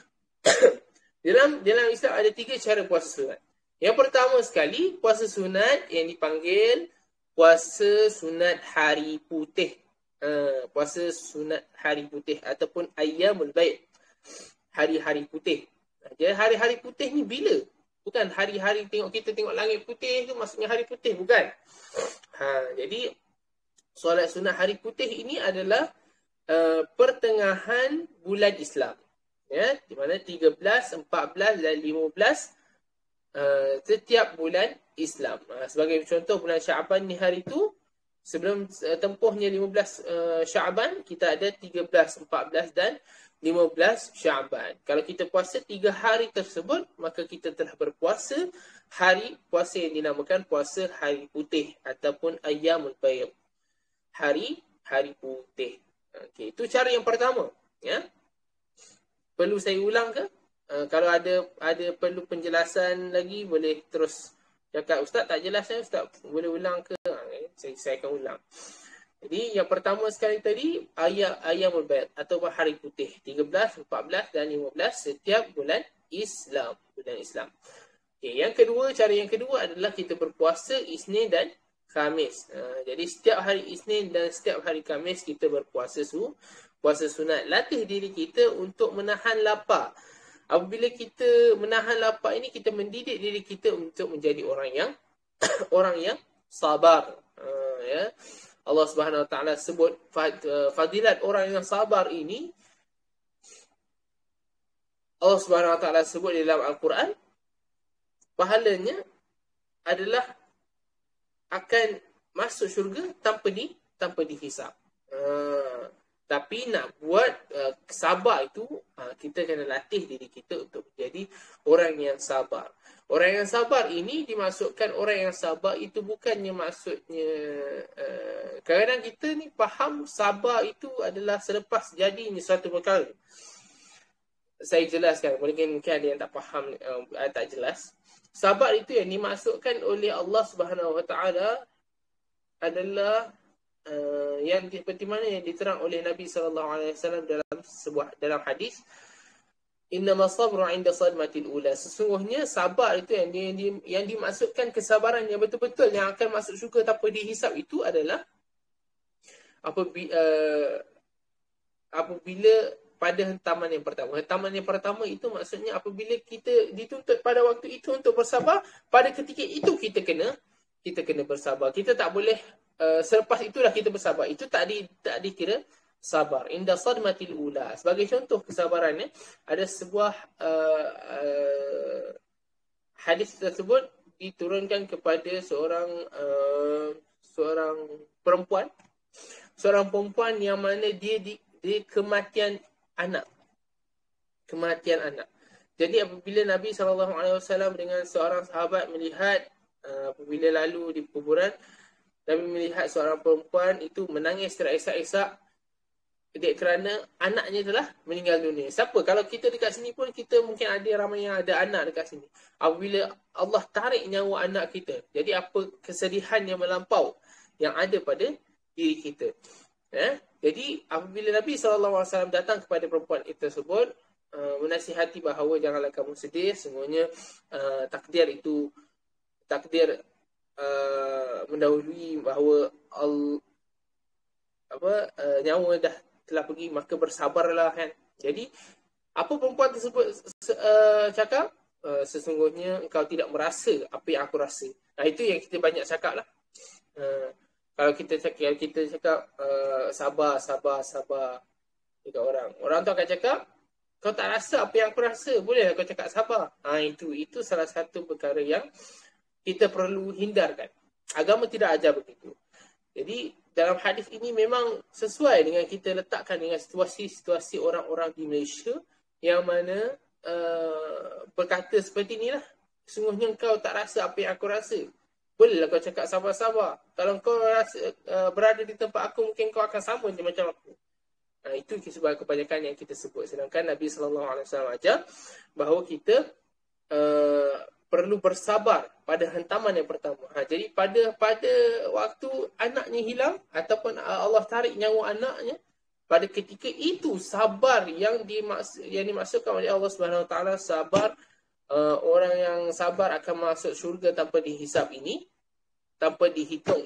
dalam Islam ada 3 cara puasa sunat. Yang pertama sekali, puasa sunat yang dipanggil puasa sunat hari putih. Puasa sunat hari putih ataupun ayyamul bayd, hari-hari putih. Jadi hari-hari putih ni bila? Bukan hari-hari kita tengok langit putih tu maksudnya hari putih, bukan. Jadi solat sunat hari putih ini adalah pertengahan bulan Islam, ya, di mana 13, 14 dan 15 setiap bulan Islam. Sebagai contoh, bulan Syaban ni hari tu sebelum tempuhnya 15 Syaban, kita ada 13, 14 dan 15 Syaban. Kalau kita puasa 3 hari tersebut, maka kita telah berpuasa hari puasa yang dinamakan puasa hari putih ataupun ayyamul bayd. Hari putih. Okey, itu cara yang pertama, ya. Perlu saya ulang ke? Kalau ada perlu penjelasan lagi, boleh terus cakap, Ustaz tak jelas ya, Ustaz boleh ulang ke? Saya akan ulang. Jadi yang pertama sekali tadi, ayyamul bayd atau hari putih, 13, 14 dan 15 setiap bulan Islam. Okay, cara yang kedua adalah kita berpuasa Isnin dan Khamis. Jadi setiap hari Isnin dan setiap hari Khamis kita berpuasa puasa sunat. Latih diri kita untuk menahan lapar. Apabila kita menahan lapar ini, kita mendidik diri kita untuk menjadi orang yang sabar. Ya. Allah Subhanahu Wa Taala sebut fadilat orang yang sabar ini. Allah Subhanahu Wa Taala sebut di dalam Al-Quran, pahalanya adalah akan masuk syurga tanpa dihisap. Tapi nak buat sabar itu, kita kena latih diri kita untuk menjadi orang yang sabar. Orang yang sabar ini dimasukkan, orang yang sabar itu bukannya maksudnya kadang-kadang kita ni faham sabar itu adalah selepas jadinya suatu perkara. Saya jelaskan, mungkin ada yang tak faham, tak jelas. Sabar itu yang dimasukkan oleh Allah Subhanahu Wa Taala adalah yang seperti mana yang diterang oleh Nabi SAW dalam hadis, innama sabru 'inda sadmatil ula. Sesungguhnya sabar itu yang dimaksudkan kesabaran yang betul-betul yang akan masuk syurga tanpa dihisap itu adalah apabila pada hentaman yang pertama. Hentaman yang pertama itu maksudnya apabila kita dituntut pada waktu itu untuk bersabar, pada ketika itu kita kena bersabar. Kita tak boleh selepas itulah kita bersabar. Itu tak dikira sabar. Inda sadmatil ula. Sebagai contoh kesabarannya, ada sebuah hadis tersebut diturunkan kepada seorang perempuan yang mana dia kematian anak. Jadi apabila Nabi SAW dengan seorang sahabat melihat apabila lalu di kuburan, Nabi melihat seorang perempuan itu menangis terisak-isak kerana anaknya telah meninggal dunia. Siapa? Kalau kita dekat sini pun, kita mungkin ada ramai yang ada anak dekat sini. Apabila Allah tarik nyawa anak kita, jadi apa kesedihan yang melampau yang ada pada diri kita. Jadi apabila Nabi SAW datang kepada perempuan itu tersebut, menasihati bahawa janganlah kamu sedih, sungguhnya takdir mendahului bahawa nyawa dah telah pergi, maka bersabarlah kan. Jadi apa perempuan tersebut cakap? Sesungguhnya engkau tidak merasa apa yang aku rasa. Itu yang kita banyak cakap lah. Kalau kita cakap sabar dekat orang tu akan cakap, kau tak rasa apa yang aku rasa, boleh kau cakap sabar. Itu salah satu perkara yang kita perlu hindarkan. Agama tidak ajar begitu. Jadi dalam hadis ini memang sesuai dengan kita letakkan dengan situasi orang-orang di Malaysia yang mana berkata seperti inilah, sungguhnya kau tak rasa apa yang aku rasa. Bolehlah kau cakap sabar-sabar. Kalau kau rasa berada di tempat aku, mungkin kau akan sama je macam aku. Itu sebuah kebanyakan yang kita sebut. Sedangkan Nabi SAW ajar bahawa kita perlu bersabar pada hentaman yang pertama. Jadi pada waktu anaknya hilang ataupun Allah tarik nyawa anaknya, pada ketika itu sabar yang dimaksudkan oleh Allah Subhanahu Wa Taala, sabar orang yang sabar akan masuk syurga tanpa dihisap ini, tanpa dihitung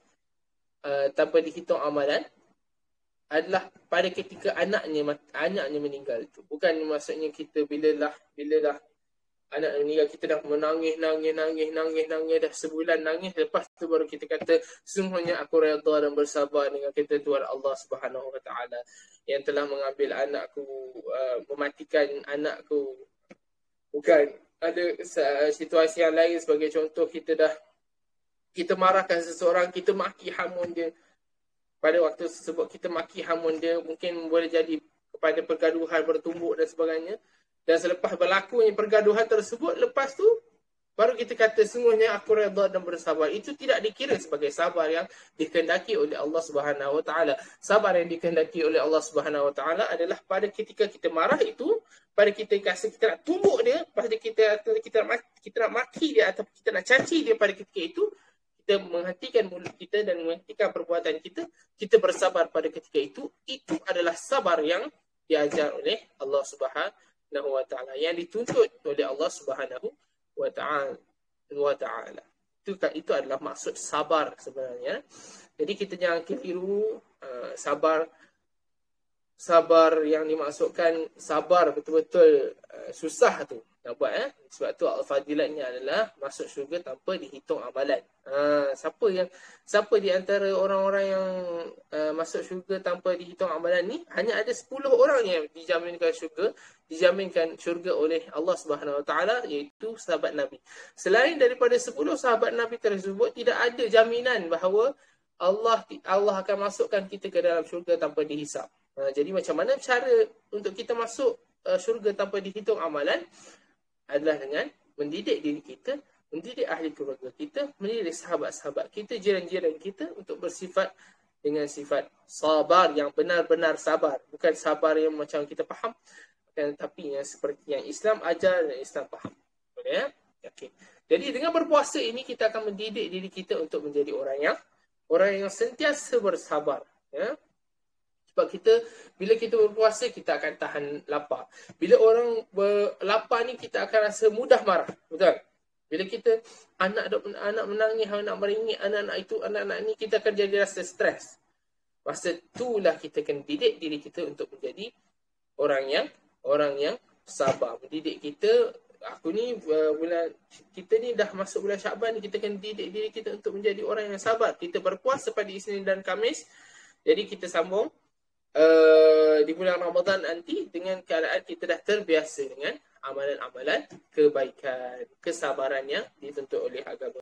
amalan, adalah pada ketika anaknya meninggal itu. Bukan maksudnya kita bila dah anak meninggal kita dah menangis dah sebulan nangis, lepas tu baru kita kata sesungguhnya aku redha dan bersabar dengan kata Tuhan Allah Subhanahu Wa Taala yang telah mengambil anakku, mematikan anakku. Bukan. Ada situasi yang lain, sebagai contoh kita marahkan seseorang, kita maki hamun dia. Pada waktu tersebut kita maki hamun dia, mungkin boleh jadi kepada pergaduhan bertumbuk dan sebagainya. Dan selepas berlakunya pergaduhan tersebut, lepas tu baru kita kata sungguhnya aku redha dan bersabar. Itu tidak dikira sebagai sabar yang dikehendaki oleh Allah Subhanahu Wa Taala. Sabar yang dikehendaki oleh Allah Subhanahu Wa Taala adalah pada ketika kita marah itu, pada kita nak tumbuk dia, pada kita nak maki dia atau kita nak caci dia, pada ketika itu kita menghentikan mulut kita dan menghentikan perbuatan kita, kita bersabar pada ketika itu. Itu adalah sabar yang diajar oleh Allah Subhanahu Wa Taala, yang dituntut oleh Allah Subhanahu Wa Taala. Itu adalah maksud sabar sebenarnya. Jadi kita jangan keliru sabar yang dimaksudkan sabar betul-betul susah tu nak buat. Sebab tu al-fadilatnya adalah masuk syurga tanpa dihitung amalan. Siapa di antara orang-orang yang masuk syurga tanpa dihitung amalan ni? Hanya ada 10 orang yang dijaminkan syurga oleh Allah Subhanahu Wa Taala, iaitu sahabat Nabi. Selain daripada 10 sahabat Nabi tersebut, tidak ada jaminan bahawa Allah akan masukkan kita ke dalam syurga tanpa dihisap. Jadi macam mana cara untuk kita masuk syurga tanpa dihitung amalan? Adalah dengan mendidik diri kita, mendidik ahli keluarga kita, mendidik sahabat-sahabat kita, jiran-jiran kita untuk bersifat dengan sifat sabar yang benar-benar sabar. Bukan sabar yang macam kita faham, tetapi yang seperti yang Islam ajar dan Islam faham. Boleh ya? Okay. Jadi dengan berpuasa ini kita akan mendidik diri kita untuk menjadi orang yang Orang yang sentiasa bersabar. Ya? Sebab bila kita berpuasa, kita akan tahan lapar. Bila orang lapar ni, kita akan rasa mudah marah. Betul? Bila kita anak menangis, anak meringik, anak-anak ni, kita akan jadi rasa stres. Masa itulah kita akan didik diri kita untuk menjadi orang yang sabar. Mendidik kita, kita ni dah masuk bulan Syakban ni, kita akan didik diri kita untuk menjadi orang yang sabar. Kita berpuasa pada Isnin dan Khamis. Jadi kita sambung di bulan Ramadan nanti dengan keadaan kita dah terbiasa dengan amalan-amalan kebaikan, kesabaran yang dituntut oleh agama.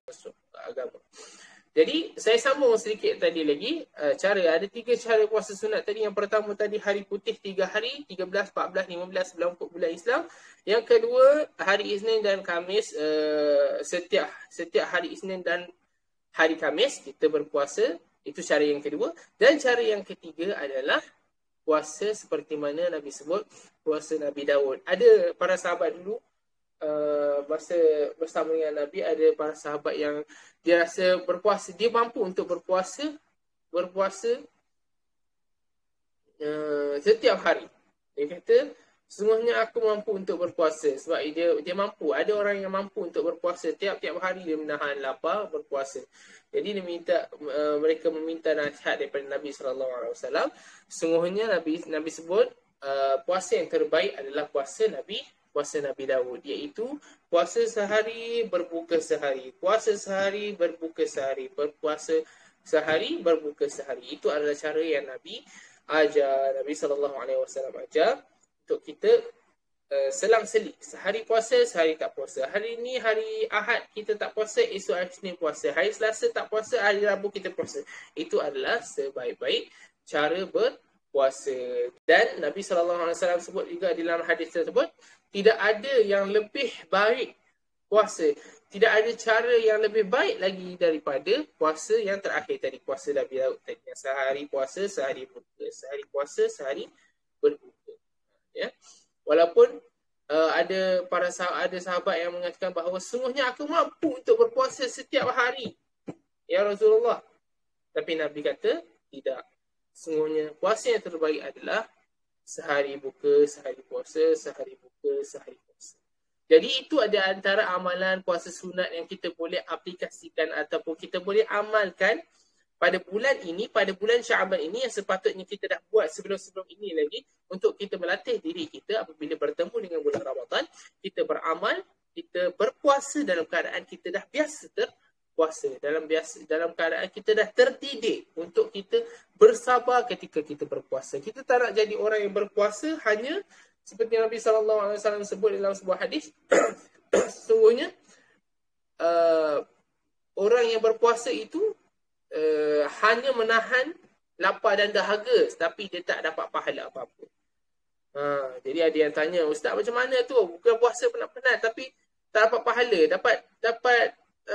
Jadi saya sambung sedikit tadi lagi, ada 3 cara puasa sunat tadi. Yang pertama tadi hari putih 3 hari, 13, 14, 15 sebelum bulan Islam. Yang kedua hari Isnin dan Khamis, setiap hari Isnin dan hari Khamis kita berpuasa. Itu cara yang kedua. Dan cara yang ketiga adalah puasa seperti mana Nabi sebut, puasa Nabi Daud. Ada para sahabat dulu, masa bersama dengan Nabi, ada para sahabat yang dia rasa berpuasa, dia mampu untuk berpuasa setiap hari. Dia kata, sesungguhnya aku mampu untuk berpuasa. Sebab dia mampu. Ada orang yang mampu untuk berpuasa. Tiap-tiap hari dia menahan lapar, berpuasa. Jadi mereka meminta nasihat daripada Nabi SAW. Sesungguhnya Nabi sebut, puasa yang terbaik adalah puasa Nabi Daud. Iaitu puasa sehari, berbuka sehari. Puasa sehari, berbuka sehari. Berpuasa sehari, berbuka sehari. Itu adalah cara yang Nabi ajar. Nabi SAW ajar untuk kita selang-seling. Sehari puasa, sehari tak puasa. Hari ni hari Ahad kita tak puasa, esok hari Isnin puasa. Hari Selasa tak puasa, hari Rabu kita puasa. Itu adalah sebaik-baik cara berpuasa. Dan Nabi SAW sebut juga dalam hadis tersebut, tidak ada yang lebih baik puasa. Tidak ada cara yang lebih baik lagi daripada puasa yang terakhir tadi. Puasa Nabi Daud tadi. Sehari puasa, sehari berbuka. Sehari puasa, sehari berbuka. Ya. Walaupun ada sahabat yang mengatakan bahawa sungguhnya aku mampu untuk berpuasa setiap hari, ya Rasulullah. Tapi Nabi kata tidak. Sungguhnya puasa yang terbaik adalah sehari buka, sehari puasa, sehari buka, sehari puasa. Jadi itu ada antara amalan puasa sunat yang kita boleh aplikasikan ataupun kita boleh amalkan pada bulan ini, pada bulan Sya'ban ini, yang sepatutnya kita dah buat sebelum-sebelum ini lagi, untuk kita melatih diri kita apabila bertemu dengan bulan Ramadan, kita beramal, kita berpuasa dalam keadaan kita dah biasa terpuasa, dalam keadaan kita dah terdidik untuk kita bersabar ketika kita berpuasa. Kita tak nak jadi orang yang berpuasa hanya seperti Nabi SAW sebut dalam sebuah hadis, sesungguhnya orang yang berpuasa itu hanya menahan lapar dan dahaga, tapi dia tak dapat pahala apa-apa. Jadi ada yang tanya, Ustaz macam mana tu? Bukan puasa penat-penat tapi tak dapat pahala, dapat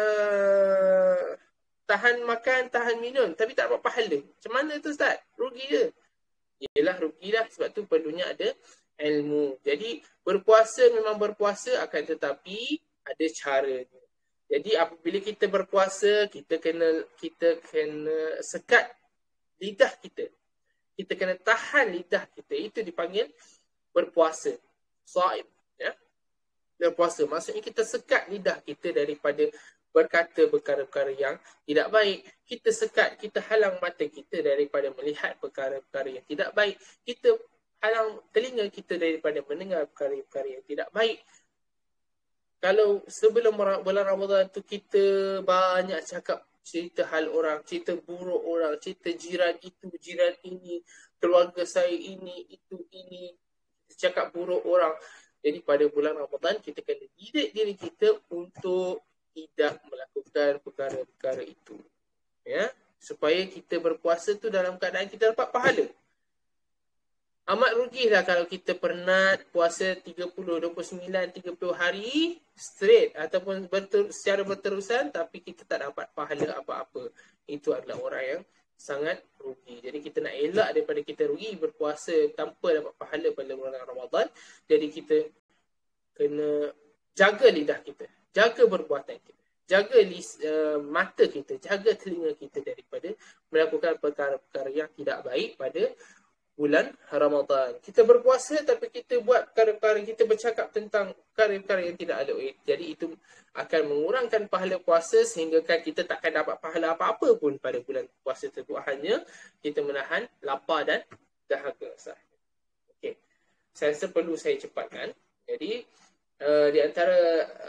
tahan makan, tahan minum tapi tak dapat pahala. Macam mana tu Ustaz? Rugi je. Yelah, rugilah. Sebab tu perlunya ada ilmu. Jadi berpuasa memang berpuasa, akan tetapi ada caranya. Jadi apabila kita berpuasa, kita kena sekat lidah kita. Kita kena tahan lidah kita. Itu dipanggil berpuasa. Shaim, ya. Berpuasa maksudnya kita sekat lidah kita daripada berkata perkara-perkara yang tidak baik. Kita sekat, kita halang mata kita daripada melihat perkara-perkara yang tidak baik. Kita halang telinga kita daripada mendengar perkara-perkara yang tidak baik. Kalau sebelum bulan Ramadan tu kita banyak cakap cerita hal orang, cerita buruk orang, cerita jiran itu, jiran ini, keluarga saya ini, itu, ini, cakap buruk orang. Jadi pada bulan Ramadan kita kena didik diri kita untuk tidak melakukan perkara-perkara itu. Ya, supaya kita berpuasa tu dalam keadaan kita dapat pahala. Amat rugilah kalau kita penat puasa 30, 29, 30 hari straight ataupun secara berterusan tapi kita tak dapat pahala apa-apa. Itu adalah orang yang sangat rugi. Jadi kita nak elak daripada kita rugi berpuasa tanpa dapat pahala pada bulan Ramadan. Jadi kita kena jaga lidah kita, jaga perbuatan kita, jaga mata kita, jaga telinga kita daripada melakukan perkara-perkara yang tidak baik pada bulan Ramadan. Kita berpuasa tapi kita buat perkara-perkara, kita bercakap tentang perkara-perkara yang tidak elok. Jadi itu akan mengurangkan pahala puasa sehingga kan kita takkan dapat pahala apa-apa pun pada bulan puasa tersebut. Hanya kita menahan lapar dan dahaga sahaja. Okey. Saya rasa perlu saya cepatkan. Jadi di antara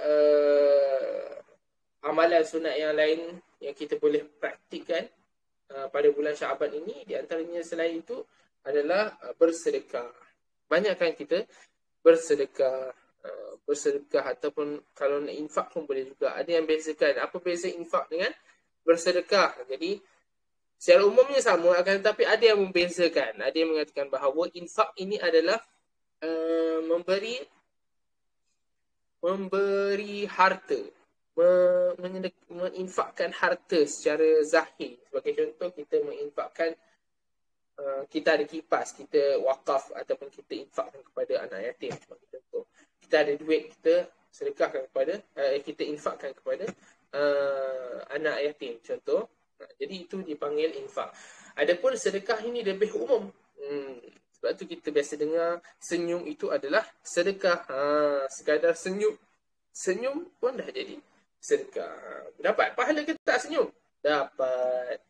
amalan sunat yang lain yang kita boleh praktikkan pada bulan Syaban ini, di antaranya selain itu adalah bersedekah. Banyakkan kita bersedekah. Bersedekah ataupun kalau nak infak pun boleh juga. Ada yang bezakan. Apa beza infak dengan bersedekah? Jadi secara umumnya sama, akan tetapi ada yang membezakan. Ada yang mengatakan bahawa infak ini adalah memberi harta, menginfakkan harta secara zahir. Sebagai contoh, kita menginfakkan, kita ada kipas, kita wakaf ataupun kita infakkan kepada anak yatim. Sebagai contoh, kita ada duit, kita sedekahkan kepada, kita infakkan kepada anak yatim. Contoh, jadi itu dipanggil infak. Adapun sedekah ini lebih umum. Sebab tu kita biasa dengar senyum itu adalah sedekah. Sekadar senyum pun dah jadi sedekah. Dapat pahala ke tak senyum? Dapat.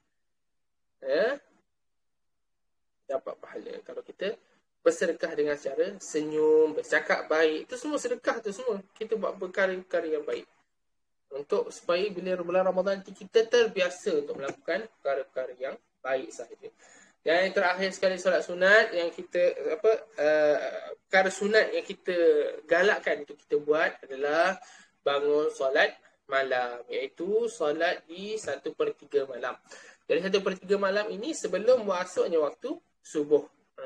Dapat pahala kalau kita bersedekah dengan cara senyum, bercakap baik. Itu semua sedekah tu semua. Kita buat perkara-perkara yang baik. Untuk supaya bila bulan Ramadan kita terbiasa untuk melakukan perkara-perkara yang baik sahaja. Dan yang terakhir sekali, solat sunat yang kita perkara sunat yang kita galakkan untuk kita buat adalah bangun solat malam, iaitu solat di 1/3 malam. Jadi 1/3 malam ini sebelum masuknya waktu subuh.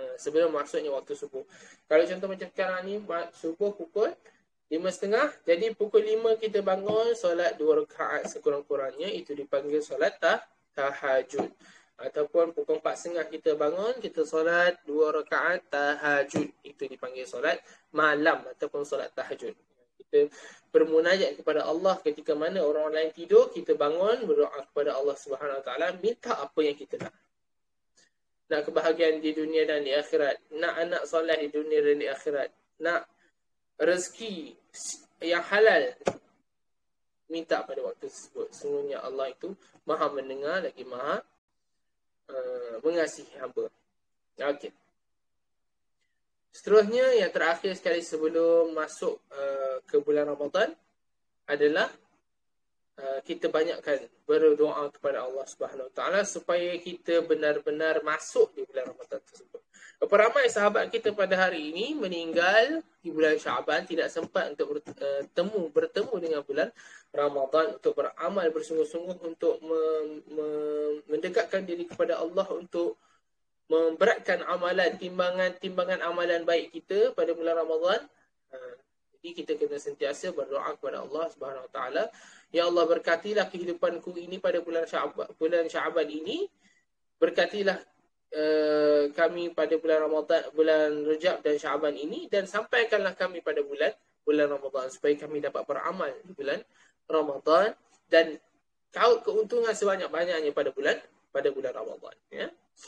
Kalau contoh macam sekarang ni, subuh pukul 5.30, jadi pukul 5 kita bangun, solat 2 rakaat sekurang-kurangnya, itu dipanggil solat tahajud. Ataupun pukul 4.30 kita bangun, kita solat 2 rakaat tahajud, itu dipanggil solat malam ataupun solat tahajud. Kita bermunajat kepada Allah ketika mana orang lain tidur, kita bangun berdoa kepada Allah Subhanahu Wa Taala, minta apa yang kita nak. Nak kebahagiaan di dunia dan di akhirat, nak anak soleh di dunia dan di akhirat, nak rezeki yang halal, minta pada waktu tersebut. Sungguhnya Allah itu maha mendengar lagi maha mengasihi hamba. Okey. Seterusnya, yang terakhir sekali sebelum masuk ke bulan Ramadan adalah kita banyakkan berdoa kepada Allah Subhanahu Wa Taala supaya kita benar-benar masuk di bulan Ramadan tersebut. Beberapa ramai sahabat kita pada hari ini meninggal di bulan Syaban, tidak sempat untuk bertemu dengan bulan Ramadan untuk beramal bersungguh-sungguh untuk mendekatkan diri kepada Allah, untuk memberatkan amalan, timbangan amalan baik kita pada bulan Ramadan. Jadi kita kena sentiasa berdoa kepada Allah Subhanahu Wa Taala, ya Allah, berkatilah kehidupanku ini pada bulan Syaban ini, berkatilah kami pada bulan Ramadan, bulan Rejab dan Syaban ini, dan sampaikanlah kami pada bulan Ramadan supaya kami dapat beramal di bulan Ramadan dan keuntungan sebanyak-banyaknya pada bulan Ramadan, ya.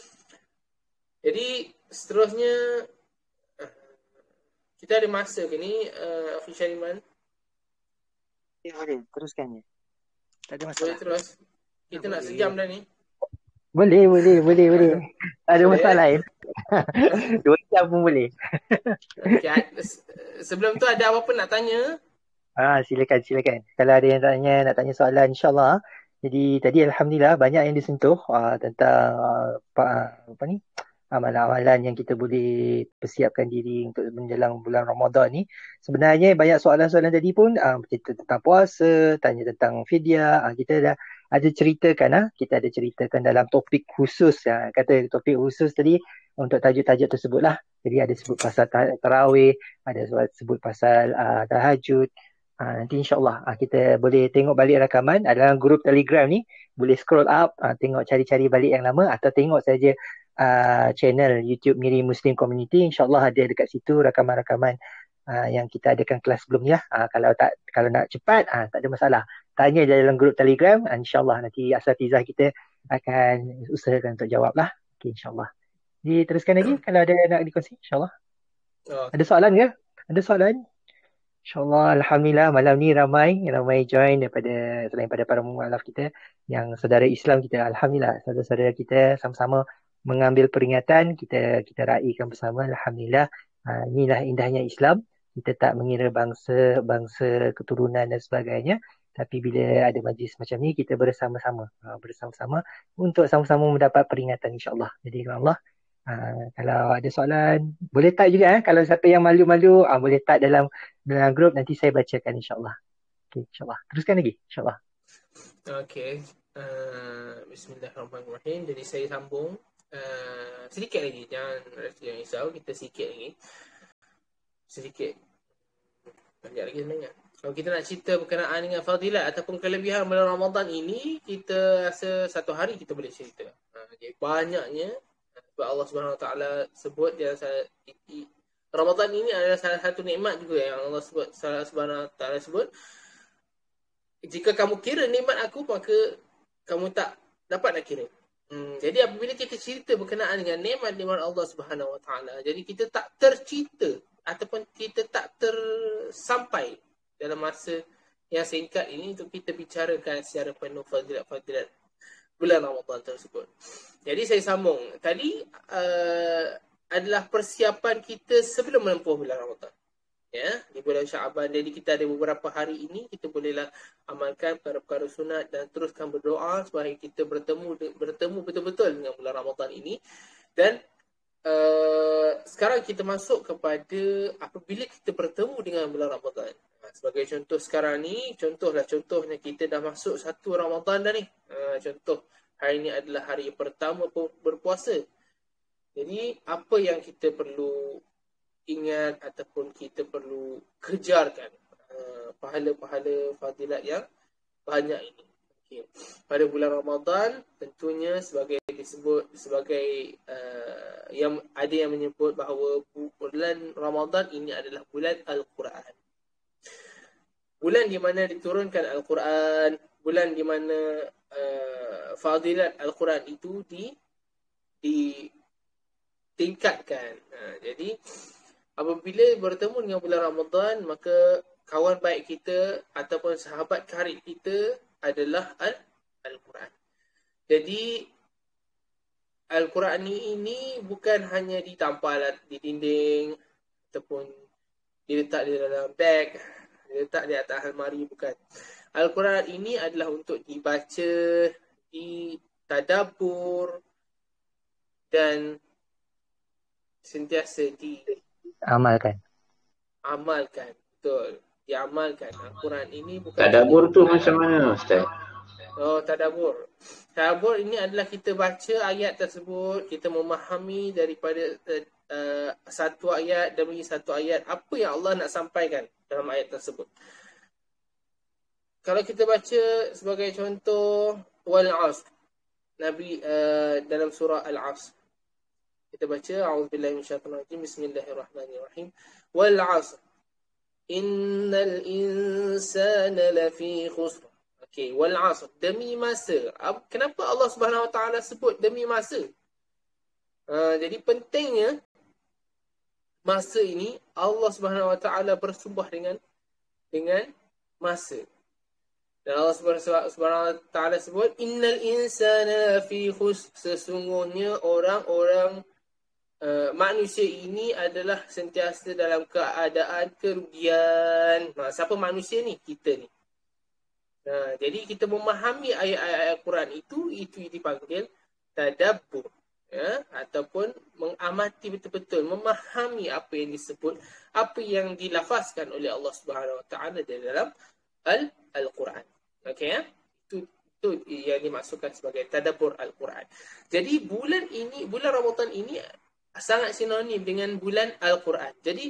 Jadi seterusnya kita ada masa ke ni, Afisha Iman?
Ya, boleh teruskan je. Tak ada masalah.
Boleh terus. Kita nak sejam dah ni.
Boleh. Tak ada masalah lain. 2 jam pun boleh.
Okay. Sebelum tu ada apa-apa nak tanya?
Silakan. Kalau ada yang nak tanya soalan, insyaAllah. Jadi tadi Alhamdulillah banyak yang disentuh tentang amalan-amalan yang kita boleh persiapkan diri untuk menjelang bulan Ramadan ni. Sebenarnya banyak soalan-soalan tadi pun cerita tentang puasa, tanya tentang fidyah. Kita dah ada ceritakan, kita ada ceritakan dalam topik khusus. Kata topik khusus tadi untuk tajuk-tajuk tersebut lah. Jadi ada sebut pasal tarawih, ada sebut pasal tahajud. Nanti insyaAllah kita boleh tengok balik rakaman dalam grup Telegram ni. Boleh scroll up, tengok cari-cari balik yang lama, atau tengok saja channel YouTube Miri Muslim Community. InsyaAllah ada dekat situ rakaman-rakaman yang kita adakan kelas sebelum ni lah. Kalau nak cepat, tak ada masalah. Tanya dalam grup Telegram, insyaAllah nanti asatizah kita akan usahakan untuk jawab lah. Okay, insyaAllah. Diteruskan lagi kalau ada nak dikongsi, insyaAllah. Ada soalan ke? Ada soalan? InsyaAllah, Alhamdulillah malam ni ramai join daripada selain pada para mualaf kita yang saudara Islam kita. Alhamdulillah, saudara-saudara kita sama-sama mengambil peringatan, kita raikan bersama. Alhamdulillah, inilah indahnya Islam. Kita tak mengira bangsa keturunan dan sebagainya. Tapi bila ada majlis macam ni, kita bersama-sama untuk sama-sama mendapat peringatan, insyaAllah. Jadi Allah, kalau ada soalan boleh type juga. Kalau siapa yang malu-malu boleh type dalam grup, nanti saya bacakan, insyaAllah. Okay, insyaAllah. Teruskan lagi, insyaAllah.
Okay. Bismillahirrahmanirrahim. Jadi saya sambung sedikit lagi, jangan risau, kita sikit lagi, sedikit, banyak lagi sebenarnya. Kalau kita nak cerita berkenaan dengan fadilat ataupun kelebihan bulan Ramadan ini, kita rasa satu hari kita boleh cerita. Jadi banyaknya, sebab Allah Subhanahu Wa Taala sebut dia Ramadan ini adalah salah satu nikmat juga yang Allah Subhanahu Wa Taala sebut. Jika kamu kira nikmat aku, maka kamu tak dapat nak kira. Jadi apabila kita cerita berkenaan dengan nikmat-nikmat Allah Subhanahu Wa Taala, jadi kita tak tercipta ataupun kita tak tersampai dalam masa yang singkat ini untuk kita bicarakan secara penuh fadilat-fadilat bulan Ramadan tersebut. Jadi saya sambung. Tadi adalah persiapan kita sebelum menempuh bulan Ramadan. Ya, di bulan Syaban. Jadi kita ada beberapa hari ini, kita bolehlah amalkan perkara-perkara sunat dan teruskan berdoa supaya kita bertemu betul-betul dengan bulan Ramadan ini. Dan sekarang kita masuk kepada apabila kita bertemu dengan bulan Ramadan. Sebagai contoh sekarang ni, contohnya kita dah masuk satu Ramadan dah ni. Contoh, hari ni adalah hari pertama berpuasa. Jadi, apa yang kita perlu ingat ataupun kita perlu kejarkan pahala-pahala fadilat yang banyak ini. Okay. Pada bulan Ramadan, tentunya disebut sebagai yang ada yang menyebut bahawa bulan Ramadan ini adalah bulan Al-Quran. Bulan di mana diturunkan Al-Quran, bulan di mana fadilat Al-Quran itu ditingkatkan. Jadi apabila bertemu dengan bulan Ramadan, maka kawan baik kita ataupun sahabat karib kita adalah Al-Quran. Jadi Al-Quran ini bukan hanya ditampal di dinding ataupun diletak di dalam beg, diletak di atas almari, bukan. Al-Quran ini adalah untuk dibaca, ditadabbur dan sentiasa
Amalkan,
betul. Diamalkan. Al-Quran ini bukan...
Tadabbur tu macam mana, Ustaz?
Oh, tadabbur. Tadabbur ini adalah kita baca ayat tersebut, kita memahami daripada satu ayat demi satu ayat, apa yang Allah nak sampaikan dalam ayat tersebut. Kalau kita baca sebagai contoh, wal 'asr. Nabi dalam surah Al-'Asr. Kita baca a'udzubillahi minasyaitonir rajim, bismillahirrahmanirrahim. Wal 'asr innal insana lafi khusr. Okey, wal 'asr, demi masa. Kenapa Allah Subhanahu Wa Taala sebut demi masa? Jadi pentingnya masa ini Allah Subhanahu Wa Taala bersumpah dengan masa. Dan Allah Subhanahu Wa Taala sebut innal insana lafi khusr, sesungguhnya orang-orang manusia ini adalah sentiasa dalam keadaan kerugian. Siapa manusia ni? Kita ni. Jadi kita memahami ayat-ayat Al-Quran itu dipanggil tadabbur, ya, ataupun mengamati betul-betul, memahami apa yang disebut, apa yang dilafazkan oleh Allah Subhanahu Wa Taala di dalam Al-Quran. Okey, ya? Itu yang dimaksudkan sebagai tadabbur Al-Quran. Jadi bulan Ramadan ini sangat sinonim dengan bulan Al-Quran. Jadi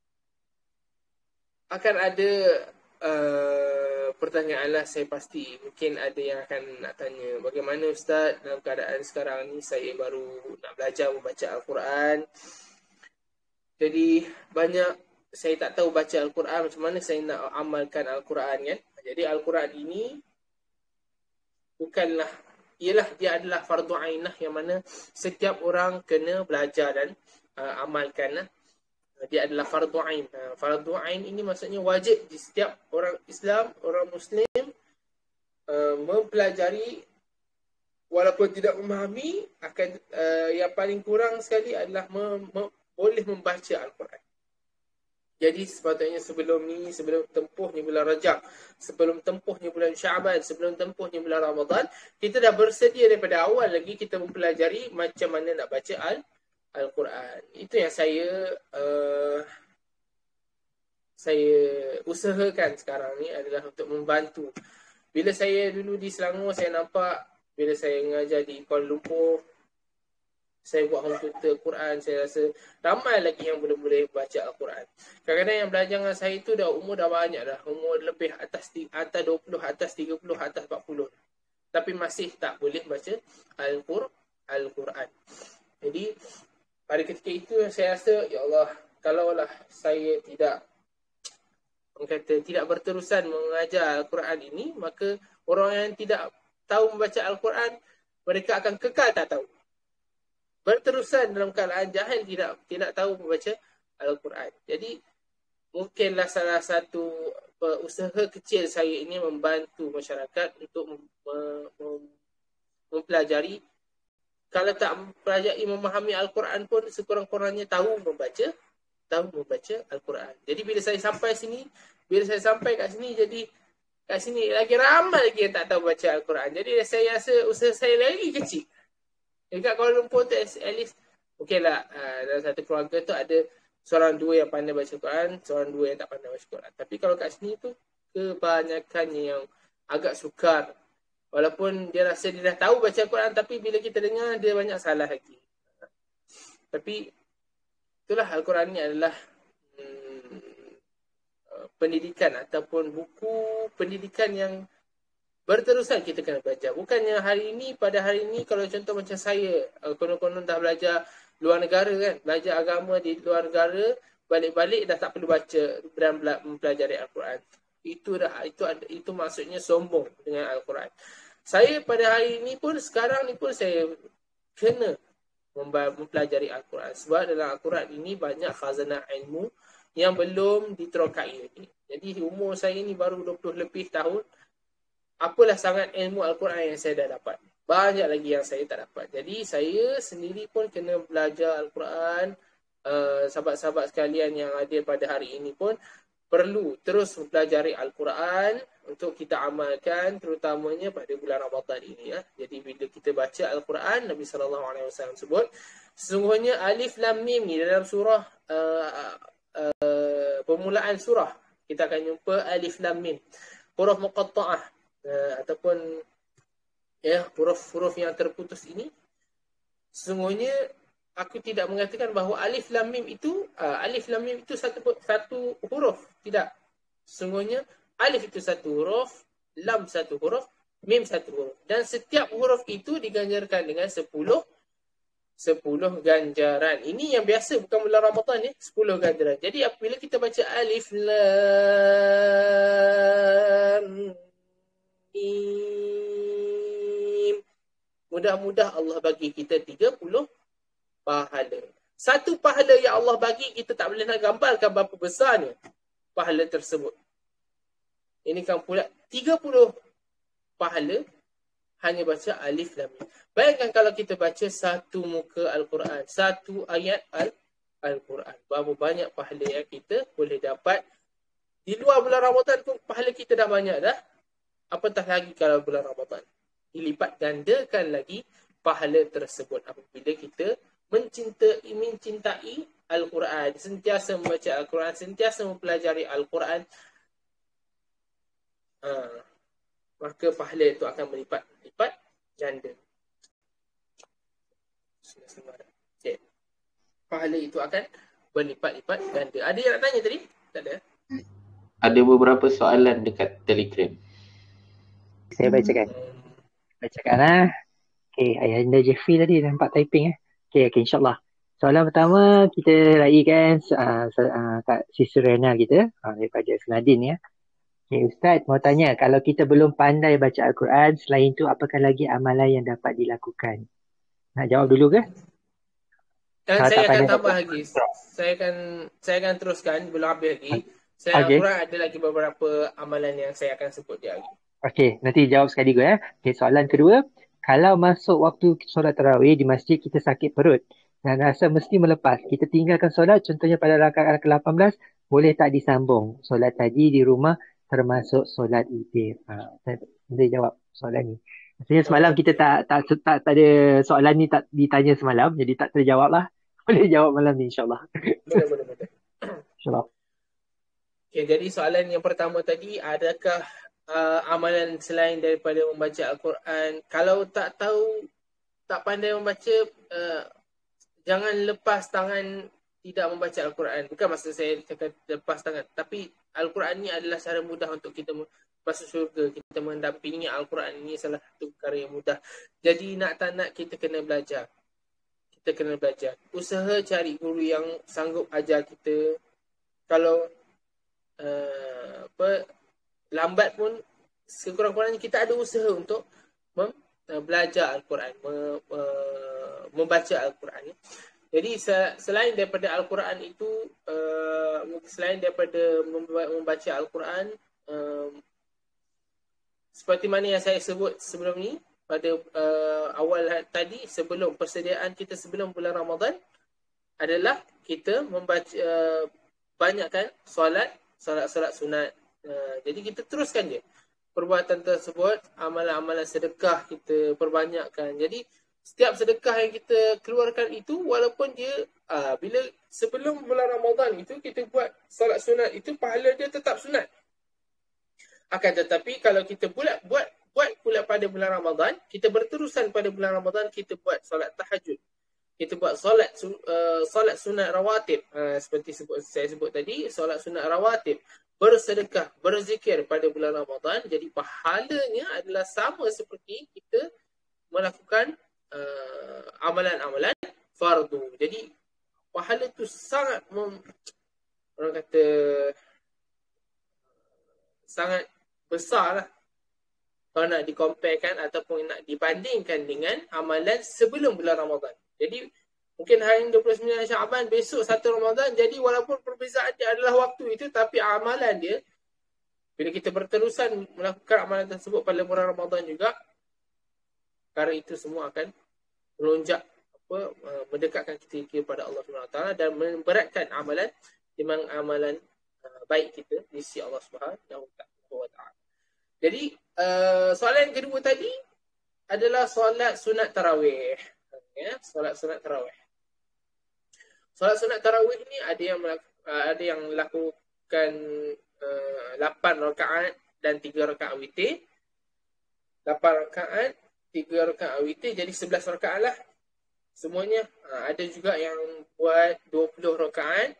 akan ada pertanyaan lah, saya pasti. Mungkin ada yang akan nak tanya, bagaimana Ustaz dalam keadaan sekarang ni saya baru nak belajar membaca Al-Quran. Jadi banyak saya tak tahu baca Al-Quran, macam mana saya nak amalkan Al-Quran kan. Jadi Al-Quran ini bukanlah, ialah dia adalah fardu ain lah, yang mana setiap orang kena belajar dan amalkan lah. Dia adalah fardu ain. Fardu ain ini maksudnya wajib di setiap orang Islam, orang Muslim mempelajari, walaupun tidak memahami, akan yang paling kurang sekali adalah boleh membaca Al-Quran. Jadi sepatutnya sebelum tempuhnya bulan Rajab, sebelum tempuhnya bulan Syaban, sebelum tempuhnya bulan Ramadan, kita dah bersedia daripada awal lagi kita mempelajari macam mana nak baca Al-Quran. Itu yang saya usahakan sekarang ni adalah untuk membantu. Bila saya dulu di Selangor, saya nampak bila saya mengajar di Kuala Lumpur, saya buat home tutor Quran, saya rasa ramai lagi yang boleh baca Al-Quran. Kadang-kadang yang belajar dengan saya tu umur dah banyak dah. Umur lebih atas 20, atas 30, atas 40. Tapi masih tak boleh baca Al-Quran. Jadi pada ketika itu saya rasa, ya Allah, kalaulah saya tidak berterusan mengajar Al-Quran ini, maka orang yang tidak tahu membaca Al-Quran, mereka akan kekal tak tahu. Berterusan dalam keadaan jahil, tidak tahu membaca Al-Quran. Jadi mungkinlah salah satu usaha kecil saya ini membantu masyarakat untuk mempelajari. Kalau tak mempelajari, memahami Al-Quran pun sekurang-kurangnya tahu membaca Al-Quran. Jadi bila saya sampai kat sini, jadi kat sini lagi ramai lagi yang tak tahu baca Al-Quran. Jadi saya rasa usaha saya lagi kecil. Dekat Kuala Lumpur tu at least okey lah, dalam satu keluarga tu ada seorang dua yang pandai baca Quran, seorang dua yang tak pandai baca Quran. Tapi kalau kat sini tu kebanyakannya yang agak sukar. Walaupun dia rasa dia dah tahu baca Quran, tapi bila kita dengar dia banyak salah lagi. Tapi itulah, Al-Quran ni adalah pendidikan ataupun buku pendidikan yang berterusan kita kena belajar. Bukannya pada hari ini kalau contoh macam saya, konon-konon dah belajar luar negara kan, belajar agama di luar negara, balik-balik dah tak perlu baca dan mempelajari Al-Quran. Itu maksudnya sombong dengan Al-Quran. Saya pada hari ini pun, sekarang ni pun saya kena mempelajari Al-Quran. Sebab dalam Al-Quran ini banyak khazanah ilmu yang belum diterokai lagi. Jadi umur saya ni baru 20 lebih tahun. Apalah sangat ilmu Al-Quran yang saya dah dapat. Banyak lagi yang saya tak dapat. Jadi saya sendiri pun kena belajar Al-Quran. Sahabat-sahabat sekalian yang ada pada hari ini pun perlu terus mempelajari Al-Quran untuk kita amalkan, terutamanya pada bulan Ramadan ini. Jadi bila kita baca Al-Quran, Nabi SAW sebut, sesungguhnya Alif Lam Mim ni dalam surah, permulaan surah, kita akan jumpa Alif Lam Mim. Huruf muqatta'ah. Ataupun huruf-huruf yang terputus ini, sesungguhnya aku tidak mengatakan bahawa alif lam mim itu satu huruf. Tidak. Sesungguhnya alif itu satu huruf, lam satu huruf, mim satu huruf. Dan setiap huruf itu diganjarkan dengan 10 ganjaran. Ini yang biasa, bukan bulan Ramadan ni, 10 ganjaran. Jadi apabila kita baca alif lam mim, mudah-mudah Allah bagi kita 30 pahala. Satu pahala yang Allah bagi, kita tak boleh nak gambarkan berapa besarnya pahala tersebut. Ini kan pula 30 pahala hanya baca alif lam mim. Bayangkan kalau kita baca satu muka Al-Quran, satu ayat Al-Quran, berapa banyak pahala yang kita boleh dapat. Di luar bulan Ramadan pun pahala kita dah banyak dah. Apatah lagi kalau bulan Ramadan. Dilipat gandakan lagi pahala tersebut apabila kita mencintai Al-Quran, sentiasa membaca Al-Quran, sentiasa mempelajari Al-Quran, maka pahala itu akan berlipat ganda. Okay. Pahala itu akan berlipat-lipat ganda. Ada yang nak tanya tadi? Tak ada?
Ada beberapa soalan dekat Telegram.
Saya bacakan lah. Okay, Ayah Anda Jeffrey tadi nampak typing Okay, insyaAllah. Soalan pertama kita raikan Kak Sister Rena kita daripada Senadin ya. Okay, Ustaz mau tanya, kalau kita belum pandai baca Al-Quran, selain itu apakah lagi amalan yang dapat dilakukan? Nak jawab dulu ke?
Dan saya akan tambah lagi. Saya akan teruskan belum habis lagi. Saya kurang ada lagi beberapa amalan yang saya akan sebut dia lagi. Okey,
nanti jawab sekali gue ya. Okay, soalan kedua, kalau masuk waktu solat tarawih di masjid kita sakit perut dan rasa mesti melepas, kita tinggalkan solat, contohnya pada rakaat ke-18, boleh tak disambung solat tadi di rumah termasuk solat witir? Nanti jawab soalan ni. Maksudnya semalam kita tak ada soalan ni tak ditanya semalam, jadi tak terjawab lah. Boleh jawab malam ni insyaAllah.
Boleh.
InsyaAllah.
Okay, jadi soalan yang pertama tadi, adakah amalan selain daripada membaca Al-Quran? Kalau tak tahu, tak pandai membaca, jangan lepas tangan tidak membaca Al-Quran. Bukan maksud saya cakap lepas tangan, tapi Al-Quran ni adalah cara mudah untuk kita masuk syurga. Kita mendampingi Al-Quran ini salah satu perkara yang mudah. Jadi nak tak nak kita kena belajar. Usaha cari guru yang sanggup ajar kita. Kalau lambat pun, sekurang-kurangnya kita ada usaha untuk belajar Al-Quran, membaca Al-Quran. Jadi selain daripada Al-Quran itu, selain daripada membaca Al-Quran, seperti mana yang saya sebut sebelum ni, pada awal tadi, sebelum persediaan kita sebelum bulan Ramadan, adalah kita membaca, banyakkan solat sunat. Jadi kita teruskan je perbuatan tersebut. Amalan-amalan sedekah kita perbanyakkan. Jadi setiap sedekah yang kita keluarkan itu, walaupun dia bila sebelum bulan Ramadan itu kita buat solat sunat itu, pahala dia tetap sunat. Akan tetapi kalau kita buat pula pada bulan Ramadan, kita berterusan pada bulan Ramadan, kita buat solat tahajud, kita buat solat sunat rawatib, seperti saya sebut tadi, solat sunat rawatib, bersedekah, berzikir pada bulan Ramadan. Jadi pahalanya adalah sama seperti kita melakukan amalan-amalan fardu. Jadi pahala tu sangat orang kata sangat besar lah kalau nak dikomparekan ataupun nak dibandingkan dengan amalan sebelum bulan Ramadan. Jadi mungkin hari 29 Syaban, besok 1 Ramadan, jadi walaupun perbezaan dia adalah waktu itu, tapi amalan dia, bila kita berterusan melakukan amalan tersebut pada bulan Ramadan juga, perkara itu semua akan melonjak, mendekatkan kita kepada Allah SWT dan memberatkan amalan amalan baik kita di sisi Allah SWT. Jadi soalan yang kedua tadi adalah solat sunat tarawih. Ya, solat sunat tarawih. Solat sunat tarawih ni ada yang melakukan 8 rakaat dan 3 rakaat witir. 8 rakaat, 3 rakaat witir, jadi 11 rakaat lah semuanya. Ada juga yang buat 20 rakaat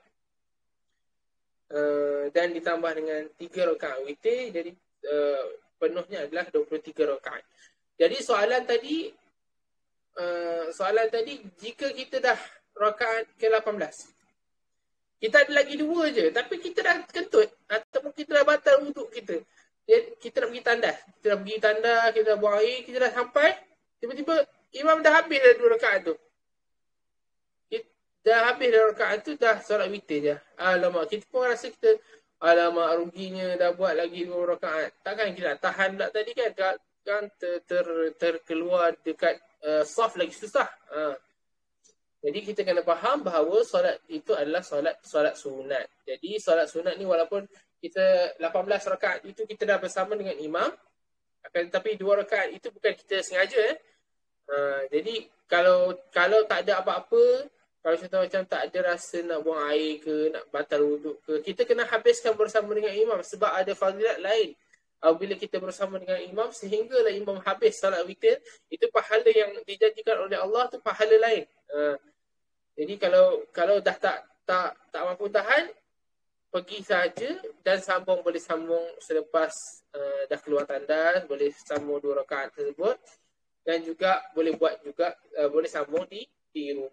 dan ditambah dengan 3 rakaat witir, jadi penuhnya adalah 23 rakaat. Jadi soalan tadi, jika kita dah rakaat ke-18, kita ada lagi 2 je, tapi kita dah kentut ataupun kita dah batal wuduk kita. Kita nak pergi tandas, kita dah buang air, kita dah sampai, tiba-tiba imam dah habis dah 2 rakaat tu. Dah habis dah rakaat tu, dah solat witir je. Alamak, kita pun rasa kita, alamak ruginya dah buat lagi 2 rakaat. Takkan kita nak tahan pula tadi kan? Terkeluar dekat saf lagi susah. Jadi kita kena faham bahawa solat itu adalah solat sunat. Jadi solat sunat ni walaupun kita 18 rakaat itu kita dah bersama dengan imam, akan tetapi 2 rakaat itu bukan kita sengaja. Jadi kalau tak ada apa-apa, kalau contoh macam tak ada rasa nak buang air ke, nak batal wuduk ke, kita kena habiskan bersama dengan imam sebab ada fadilat lain. Bila kita bersama dengan imam sehinggalah imam habis salat witir, itu pahala yang dijanjikan oleh Allah tu pahala lain. Jadi kalau dah tak mampu tahan, pergi saja dan boleh sambung selepas dah keluar tandas, boleh sambung 2 rakaat tersebut, dan juga boleh buat juga boleh sambung di rumah.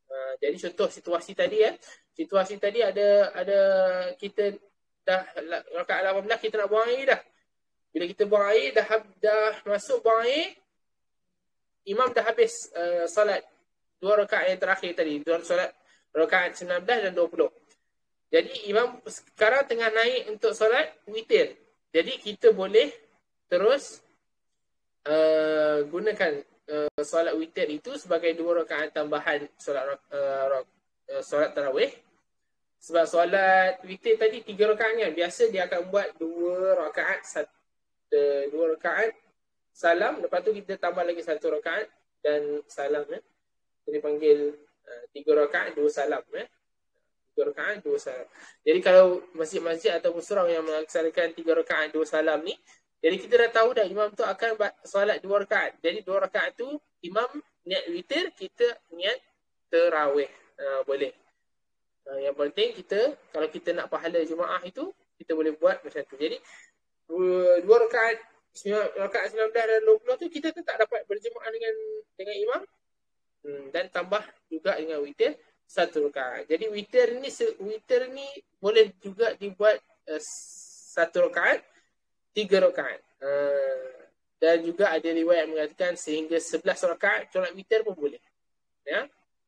Jadi contoh situasi tadi situasi tadi ada kita dah rakaat 18 kita nak buang air dah. Bila kita buang air dah masuk buang air, imam dah habis solat 2 rakaat yang terakhir tadi, 2 solat rakaat 19 dan 20. Jadi imam sekarang tengah naik untuk solat witir. Jadi kita boleh terus gunakan solat witir itu sebagai 2 rakaat tambahan solat tarawih. Sebab solat witir tadi 3 rakaat kan. Biasa dia akan buat 2 rakaat 2 rakaat salam, lepas tu kita tambah lagi 1 rakaat dan salam Jadi panggil 3 rakaat 2 salam 3 rakaat 2 salam. Jadi kalau masjid-masjid ataupun surau yang melaksanakan 3 rakaat 2 salam ni, jadi kita dah tahu dah imam tu akan solat 2 rakaat. Jadi 2 rakaat tu imam niat witir, kita niat tarawih. Boleh. Yang penting kalau kita nak pahala Jumaah itu, kita boleh buat macam tu. Jadi 2 rakaat 19 dan 20 tu kita tetap dapat berjemaah dengan imam, dan tambah juga dengan witir 1 rakaat. Jadi witir ni boleh juga dibuat 1 rakaat 3 rakaat. Dan juga ada riwayat mengatakan sehingga 11 rakaat solat witir pun boleh. Ya.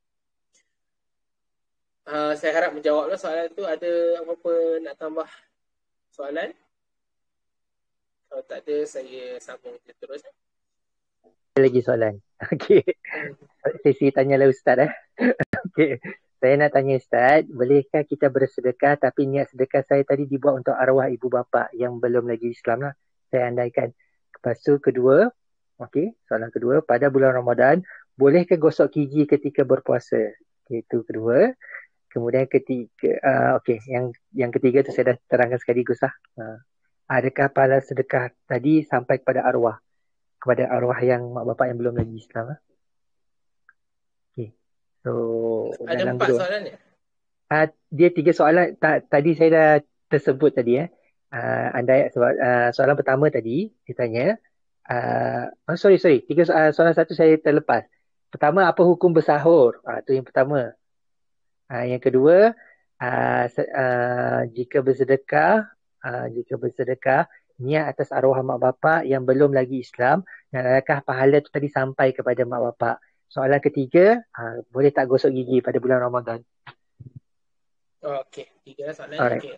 Saya harap menjawablah soalan tu. Ada apa-apa nak tambah soalan? Kalau tak ada, saya sambung terus.
Ada lagi soalan. Okey. Sesi tanyalah Ustaz. Okey. Saya nak tanya Ustaz, bolehkah kita bersedekah tapi niat sedekah saya tadi dibuat untuk arwah ibu bapa yang belum lagi Islam lah. Saya andaikan. Lepas tu kedua, okey, soalan kedua, pada bulan Ramadan, bolehkah gosok gigi ketika berpuasa? Okay, itu kedua. Kemudian ketiga, yang ketiga tu saya dah terangkan sekaligus lah. Adakah pahala sedekah tadi sampai kepada arwah yang mak bapak yang belum lagi Islam lah? Okay. So,
ada 4 soalan ni?
Dia 3 soalan. Tadi saya dah tersebut tadi soalan pertama tadi dia tanya sorry 3 soalan satu saya terlepas. Pertama, apa hukum bersahur? Tu yang pertama. Yang kedua, jika bersedekah niat atas arwah mak bapak yang belum lagi Islam, dan adakah pahala itu tadi sampai kepada mak bapak? Soalan ketiga, boleh tak gosok gigi pada bulan Ramadan?
Okey, 3 soalan. Okey.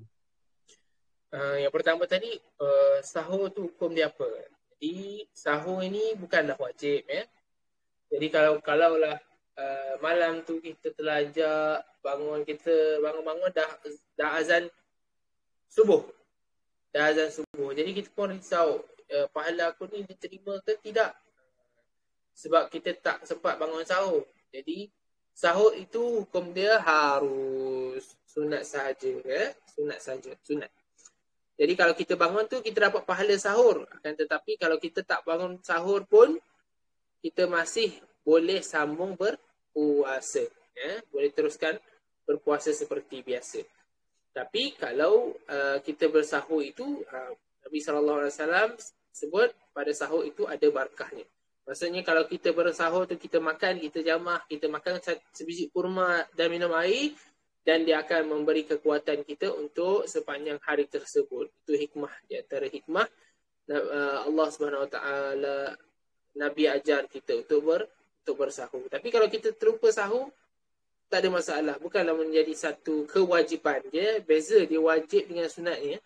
Yang pertama tadi, sahur tu hukum dia apa? Jadi sahur ini bukanlah wajib Jadi kalaulah malam tu kita terlajak, bangun dah azan subuh. Jadi kita pun risau, pahala aku ni diterima ke tidak? Sebab kita tak sempat bangun sahur. Jadi sahur itu hukum dia harus sunat sahaja sunat. Jadi kalau kita bangun tu kita dapat pahala sahur. Akan tetapi kalau kita tak bangun sahur pun kita masih boleh sambung berpuasa. Boleh teruskan berpuasa seperti biasa. Tapi kalau kita bersahur itu, Nabi SAW sebut pada sahur itu ada barakahnya. Maksudnya kalau kita bersahur tu kita makan, kita jamah, kita makan sebiji kurma dan minum air, dan dia akan memberi kekuatan kita untuk sepanjang hari tersebut. Itu hikmah. Di antara hikmah Allah SWT, Nabi ajar kita untuk bersahur. Tapi kalau kita terlupa sahur, tak ada masalah. Bukanlah menjadi satu kewajipan. Dia beza, dia wajib dengan sunatnya.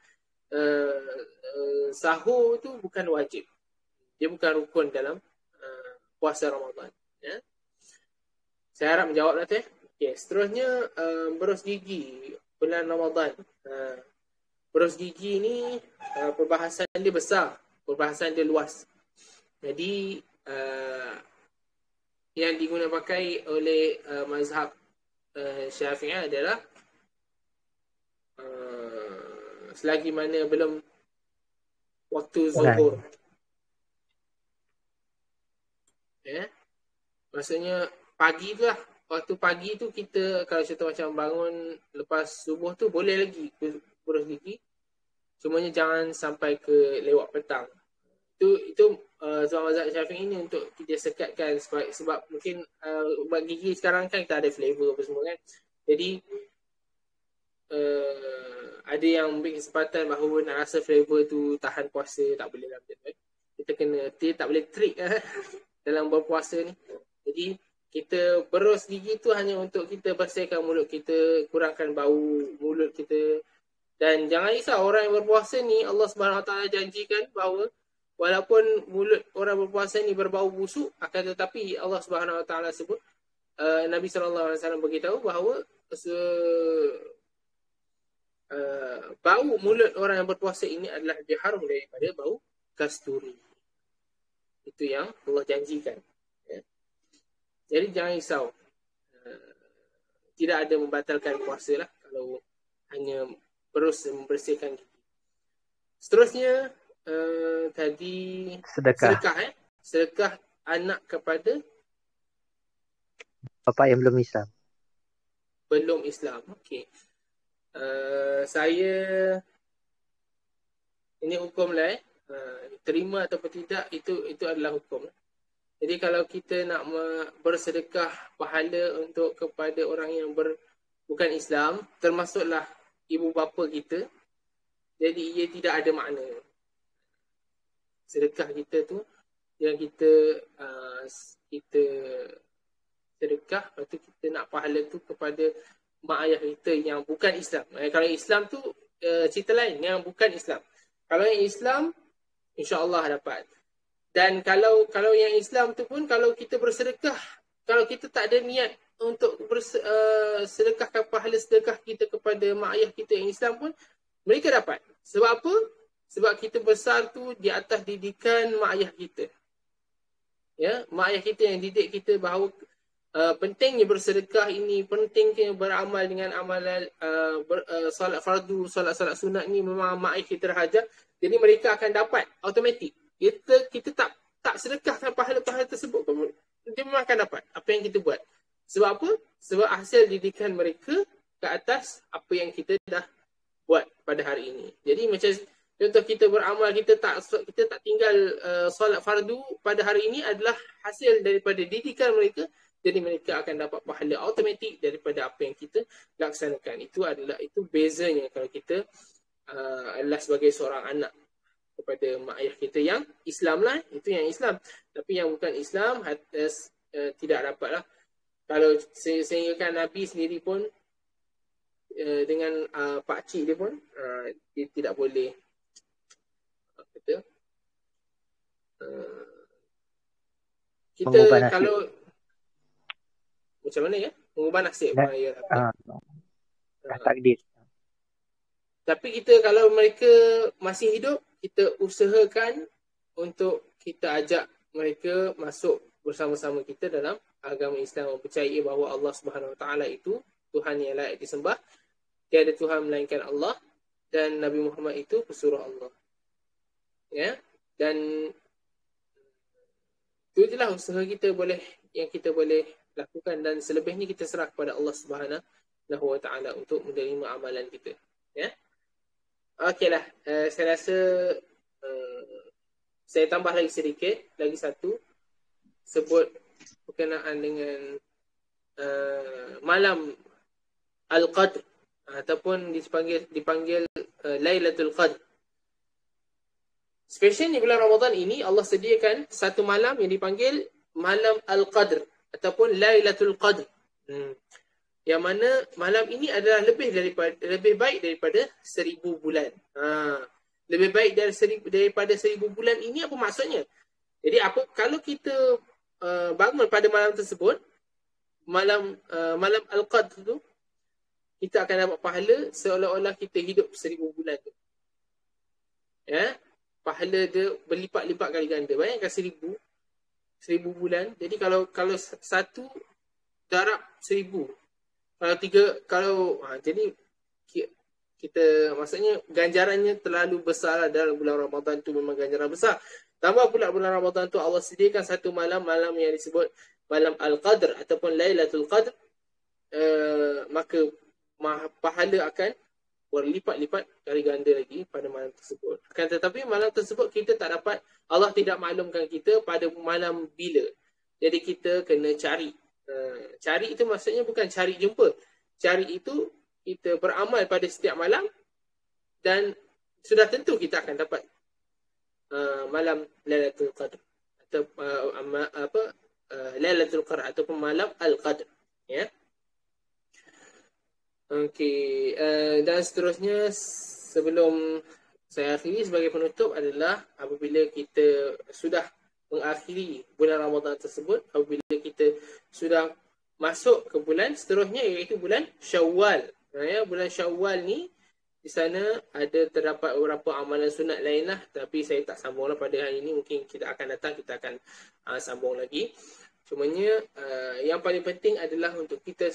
Sahur tu bukan wajib. Dia bukan rukun dalam puasa Ramadan. Saya harap menjawab lah tu. Okay, seterusnya berus gigi bulan Ramadan. Berus gigi ni perbahasan dia besar, perbahasan dia luas. Jadi yang digunakan pakai oleh mazhab Syafi'i adalah selagi mana belum waktu zuhur. Maksudnya pagi tu lah. Waktu pagi tu kita kalau contoh macam bangun lepas subuh tu boleh lagi berus gigi. Cumanya jangan sampai ke lewat petang. Itu sebab mazhab Syafi'i ini untuk kita sekatkan sebab mungkin ubat gigi sekarang kan kita ada flavor apa semua kan. Jadi ada yang ambil kesempatan bahawa nak rasa flavor tu tahan puasa, tak boleh lah macam tu. Kita tak boleh trick dalam berpuasa ni. Jadi kita berus gigi tu hanya untuk kita bersihkan mulut kita, kurangkan bau mulut kita. Dan jangan risau, orang yang berpuasa ni Allah Subhanahu Wa Taala janjikan bahawa walaupun mulut orang berpuasa ni berbau busuk, akan tetapi Allah Subhanahu Wa Taala sebut, Nabi sallallahu alaihi wasallam beritahu bahawa bau mulut orang yang berpuasa ini adalah lebih harum daripada bau kasturi. Itu yang Allah janjikan. Ya. Jadi jangan risau. Tidak ada membatalkan puasa lah kalau hanya terus membersihkan gigi. Seterusnya tadi sedekah. Sedekah anak kepada
bapa yang belum Islam.
Belum Islam. Okey. Saya ini hukum lah terima ataupun tidak itu adalah hukum. Jadi kalau kita nak bersedekah pahala untuk kepada orang yang bukan Islam, termasuklah ibu bapa kita, jadi ia tidak ada makna. Sedekah kita tu yang kita sedekah, lepas tu kita nak pahala tu kepada mak ayah kita yang bukan Islam. Kalau Islam tu cerita lain, yang bukan Islam. Kalau yang Islam, insya-Allah dapat. Dan kalau yang Islam tu pun, kalau kita bersedekah, kalau kita tak ada niat untuk sedekahkan pahala sedekah kita kepada mak ayah kita yang Islam pun, mereka dapat. Sebab apa? Sebab kita besar tu di atas didikan mak ayah kita. Ya, mak ayah kita yang didik kita bahawa pentingnya bersedekah ini, pentingnya beramal dengan amalan solat fardu, solat sunat ni memang mak ayah kita terhajar. Jadi mereka akan dapat automatik. Kita tak sedekahkan pahala-pahala tersebut pun, dia memang akan dapat apa yang kita buat. Sebab apa? Sebab hasil didikan mereka ke atas apa yang kita dah buat pada hari ini. Jadi macam contoh kita beramal, kita tak tinggal solat fardu pada hari ini adalah hasil daripada didikan mereka. Jadi mereka akan dapat pahala automatik daripada apa yang kita laksanakan. Itu bezanya kalau kita adalah sebagai seorang anak kepada mak ayah kita yang Islam lah. Itu yang Islam. Tapi yang bukan Islam tidak dapat lah. Kalau sehingga kan Nabi sendiri pun dengan pakcik dia pun dia tidak boleh kita kalau macam mana ya? Mengubah nasib.
Takdir.
Tapi kita kalau mereka masih hidup, kita usahakan untuk kita ajak mereka masuk bersama-sama kita dalam agama Islam, mempercayai bahawa Allah Subhanahu Wa Taala itu Tuhan yang layak disembah. Tiada Tuhan melainkan Allah dan Nabi Muhammad itu pesuruh Allah. Ya. Dan itu jelah usaha kita yang kita boleh lakukan, dan selebihnya kita serah kepada Allah Subhanahu Wa Taala untuk menerima amalan kita. Ya. Okeylah, saya rasa saya tambah lagi sedikit, lagi satu, sebut berkenaan dengan malam Al-Qadr ataupun dipanggil Lailatul Qadr. Special di bulan Ramadan ini Allah sediakan satu malam yang dipanggil malam Al-Qadr ataupun Lailatul Qadr. Yang mana malam ini adalah lebih baik daripada 1000 bulan. Lebih baik daripada 1000 bulan ini apa maksudnya? Jadi kalau kita bangun pada malam tersebut, malam Al-Qadr tu, kita akan dapat pahala seolah-olah kita hidup 1000 bulan tu. Ya, pahala dia berlipat-lipat kali ganda. Bayangkan 1000 bulan. Jadi kalau satu darab 1000. Jadi kita maksudnya ganjarannya terlalu besar dalam bulan Ramadan tu, memang ganjaran besar. Tambah pula bulan Ramadan tu Allah sediakan satu malam yang disebut malam Al-Qadr ataupun Lailatul Qadr. Maka pahala akan berlipat-lipat kali ganda lagi pada malam tersebut. Akan tetapi malam tersebut kita tak dapat, Allah tidak maklumkan kita pada malam bila. Jadi kita kena cari. Cari itu maksudnya bukan cari jumpa. Cari itu kita beramal pada setiap malam dan sudah tentu kita akan dapat malam Lailatul Qadr atau Lailatul Qadr ataupun malam Al-Qadr, ya. Okey, dan seterusnya sebelum saya akhiri sebagai penutup adalah apabila kita sudah mengakhiri bulan Ramadan tersebut, apabila kita sudah masuk ke bulan seterusnya iaitu bulan Syawal. Ya, bulan Syawal ni di sana ada terdapat beberapa amalan sunat lain lah, tapi saya tak sambunglah pada hari ini. Mungkin kita akan datang, kita akan sambung lagi. Cumanya yang paling penting adalah untuk kita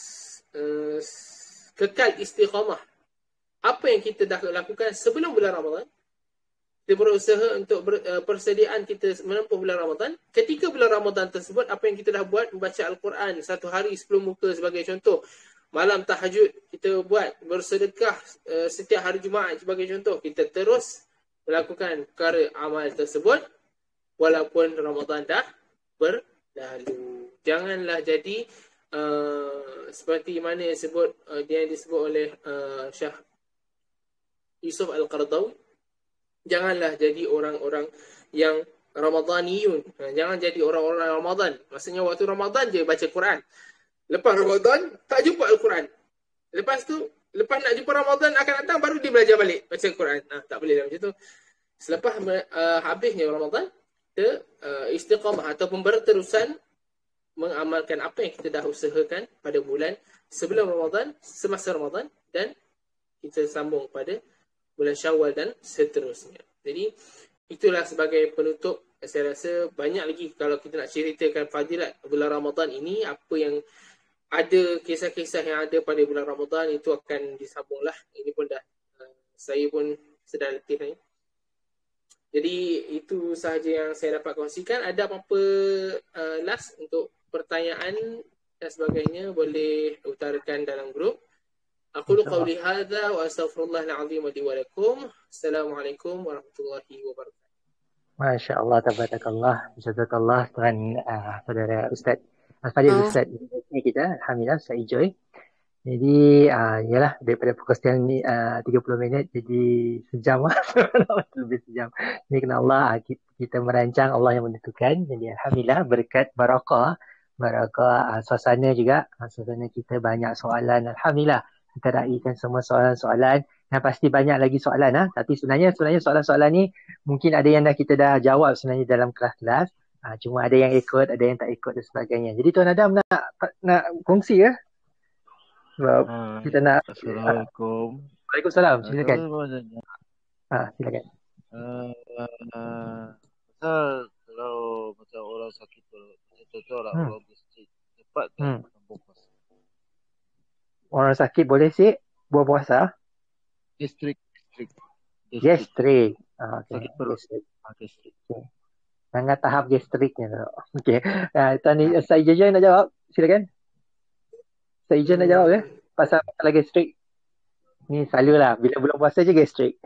kekal istiqamah. Apa yang kita dah lakukan sebelum bulan Ramadan, kita berusaha untuk persediaan kita menempuh bulan Ramadan. Ketika bulan Ramadan tersebut, apa yang kita dah buat, membaca Al-Quran 1 hari 10 muka sebagai contoh. Malam tahajud kita buat, bersedekah setiap hari Jumaat sebagai contoh. Kita terus melakukan perkara amal tersebut walaupun Ramadan dah berlalu. Janganlah jadi seperti mana yang disebut oleh Syekh Yusuf Al-Qaradawi. Janganlah jadi orang-orang yang Ramadaniyun. Jangan jadi orang-orang Ramadan. Maksudnya waktu Ramadan je baca Quran. Lepas Ramadan tak jumpa Al-Quran. Lepas tu, lepas nak jumpa Ramadan akan datang baru dia belajar balik baca Quran. Tak boleh lah macam tu. Selepas habisnya Ramadan, kita istiqamah ataupun berterusan mengamalkan apa yang kita dah usahakan pada bulan sebelum Ramadan, semasa Ramadan, dan kita sambung pada bulan Syawal dan seterusnya. Jadi itulah sebagai penutup. Saya rasa banyak lagi kalau kita nak ceritakan fadilat bulan Ramadan ini, apa yang ada, kisah-kisah yang ada pada bulan Ramadan itu akan disambunglah. Ini pun dah saya pun sedang letih ni. Jadi itu sahaja yang saya dapat kongsikan. Ada apa-apa last untuk pertanyaan dan sebagainya, boleh utarakan dalam grup. Aqulu qawli hadza wa astaghfirullahal azim li wa lakum. Assalamualaikum warahmatullahi wabarakatuh.
Masya-Allah, tabarakallah, jazakallah tuan saudara Ustaz Al-Fadil Ustaz ni kita. Alhamdulillah saya enjoy. Jadi yalah, daripada pukul setengah ni 30 minit jadi sejam lah. Lebih sejam. Ini kena Allah, kita merancang, Allah yang menentukan. Jadi alhamdulillah berkat barakah suasana juga. Suasana kita banyak soalan. Alhamdulillah kita raikan semua soalan-soalan. Dan pasti banyak lagi soalan. Tapi sebenarnya soalan-soalan ni mungkin ada yang kita dah jawab sebenarnya dalam kelas-kelas. Cuma ada yang ikut, ada yang tak ikut dan sebagainya. Jadi Tuan Adam nak kongsi ke? Sebab kita nak.
Assalamualaikum.
Waalaikumsalam. Silakan. Silakan.
Pasal kalau macam orang sakit tu, contoh lah orang gestrik, cepat kan sambung puasa.
Orang sakit boleh buat puasa?
Gestrik.
Okay.
Sakit perut.
Gestrik. Okay. Sangat tahap gestriknya. Okey. Tuan Syed Ijan nak jawab? Silakan. Syed Ijan nak jawab pasal gestrik. Ni selalulah bila bulan puasa je gestrik.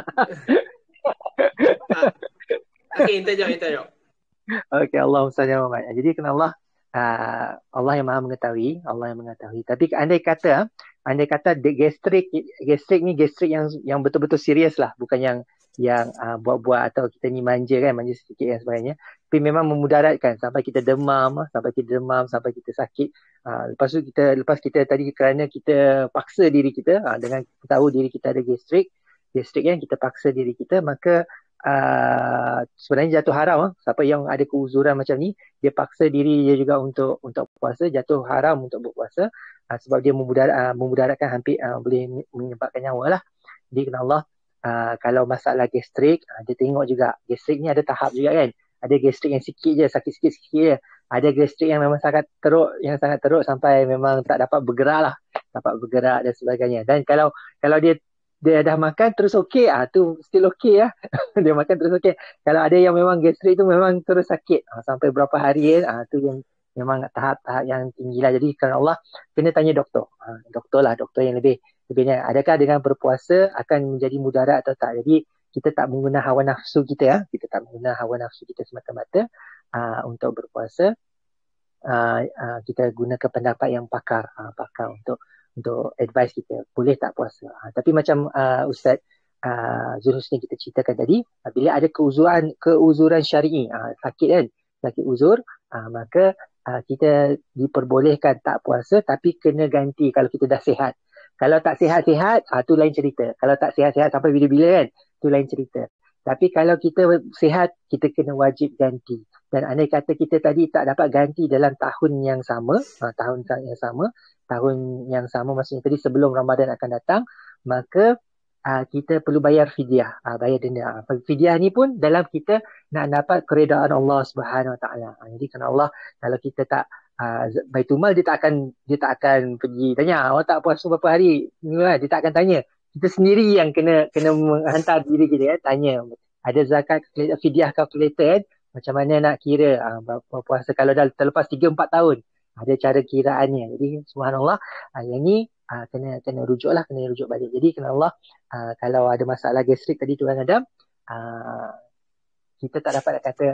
Okey, kita jawab.
Okey, Allahumma salli ala Muhammad. Jadi kena Allah yang Maha mengetahui, Tapi andai kata gestrik ni gestrik yang betul-betul serius lah, bukan yang buat-buat atau kita ni manja sedikit dan sebagainya. Tapi memang memudaratkan sampai kita demam, sampai kita sakit. Lepas kita tadi kerana kita paksa diri kita dengan kita tahu diri kita ada gestrik kan, kita paksa diri kita, maka sebenarnya jatuh haram. Siapa yang ada keuzuran macam ni, dia paksa diri dia juga untuk puasa, jatuh haram untuk berpuasa, sebab dia memudaratkan, hampir boleh menyebabkan nyawa lah. Jadi kena Allah, kalau masalah gestrik, dia tengok juga gestrik ni ada tahap juga kan. Ada gestrik yang sikit je, sakit sikit je. Ada gestrik yang memang sangat teruk sampai memang tak dapat bergerak dan sebagainya. Dan kalau dia dah makan terus okey, tu still okey ya. Dia makan terus okey. Kalau ada yang memang gestrik tu memang terus sakit sampai berapa hari tu memang tahap-tahap yang tinggi lah. Jadi kerana Allah kena tanya doktor. Doktor yang lebihnya. Adakah dengan berpuasa akan menjadi mudarat atau tak? Jadi kita tak menggunakan hawa nafsu kita ya. Kita tak menggunakan hawa nafsu kita semata-mata untuk berpuasa. Kita gunakan pendapat yang pakar untuk advice kita. Boleh tak puasa? Tapi macam Ustaz Zulhusni kita ceritakan tadi, bila ada keuzuran syar'i, sakit kan, sakit uzur, maka kita diperbolehkan tak puasa tapi kena ganti kalau kita dah sihat. Kalau tak sihat-sihat, tu lain cerita. Kalau tak sihat-sihat sampai bila-bila kan, tu lain cerita. Tapi kalau kita sihat, kita kena wajib ganti. Dan andai kata kita tadi tak dapat ganti dalam tahun yang sama, tahun yang sama maksudnya tadi sebelum Ramadan akan datang, maka kita perlu bayar fidyah, bayar denda. Fidyah ni pun dalam kita nak dapat keredaan Allah Subhanahu Wa Taala. Jadi kerana Allah, kalau kita tak Baitul Mal, dia tak akan pergi tanya awak tak puasa berapa hari, dia tak akan tanya. Kita sendiri yang kena menghantar diri kita tanya. Ada zakat fidyah calculator kan, macam mana nak kira puasa kalau dah terlepas 3-4 tahun, ada cara kiraannya. Jadi subhanallah, yang ni kena rujuk balik. Jadi kerana Allah, kalau ada masalah gastrik tadi Tuan Adam, kita tak dapat nak kata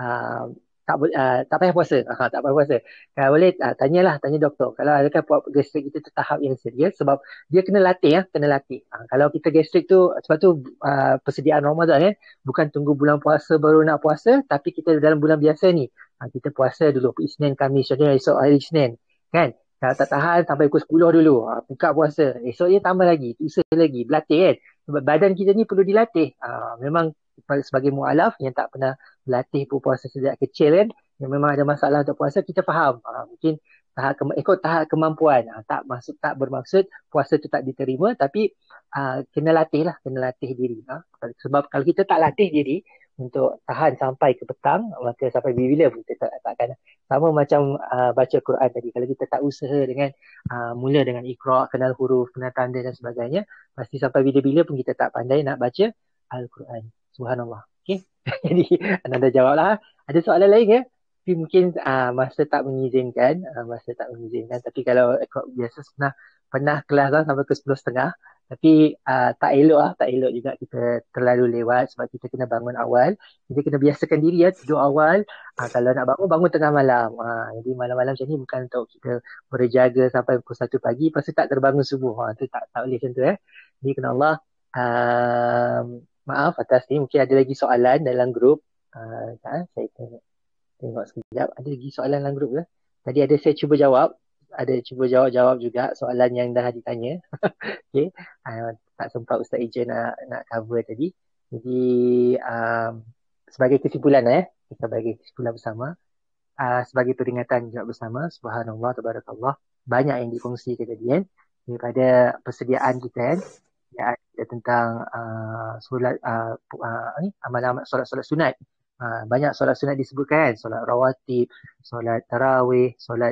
tak payah puasa. Tak payah puasa. Kalau boleh tanya doktor. Kalau adakah gastrik kita tu tahap yang serius, sebab dia kena latih. Kalau kita gastrik tu, sebab tu persediaan Ramadan bukan tunggu bulan puasa baru nak puasa, tapi kita dalam bulan biasa ni kita puasa dulu Isnin Khamis, contohnya esok hari Isnin kan. Kalau tak tahan sampai pukul 10 dulu buka puasa. Esok dia tambah lagi, usaha lagi, berlatih kan. Sebab badan kita ni perlu dilatih. Memang sebagai mu'alaf yang tak pernah berlatih puasa sejak kecil kan, yang memang ada masalah untuk puasa, kita faham. Mungkin ikut tahap kemampuan. Tak bermaksud puasa tu tak diterima, tapi kena latih diri. Sebab kalau kita tak latih diri untuk tahan sampai ke petang, maka sampai bila pun kita takkan. Sama macam baca Quran tadi. Kalau kita tak usaha dengan mula dengan Iqra, kenal huruf, kenal tanda dan sebagainya, pasti sampai bila-bila pun kita tak pandai nak baca Al-Quran. Subhanallah. Okay. Jadi anda dah jawab lah. Ada soalan lain ke? Tapi mungkin masa tak mengizinkan. Tapi kalau biasa pernah kelas lah sampai ke 10.30. Tapi tak elok juga kita terlalu lewat, sebab kita kena bangun awal. Kita kena biasakan diri tidur awal. Kalau nak bangun tengah malam. Jadi malam-malam macam ni bukan untuk kita berjaga sampai pukul 1 pagi, lepas tu tak terbangun subuh. Tu tak boleh macam tu. Jadi kena Allah, maaf atas ni, mungkin ada lagi soalan dalam grup. Saya tengok sekejap. Ada lagi soalan dalam grup ke? Tadi ada saya cuba jawab. Ada cuba jawab juga soalan yang dah ditanya. Okay. Tak sempat Ustaz Ija nak cover tadi. Jadi sebagai kesimpulan sebagai kesimpulan bersama, sebagai peringatan juga bersama, subhanallah, tabarakallah, banyak yang dikongsikan tadi daripada persediaan kita tentang solat amal-amal solat sunat. Banyak solat sunat disebutkan, solat rawatib, solat tarawih, solat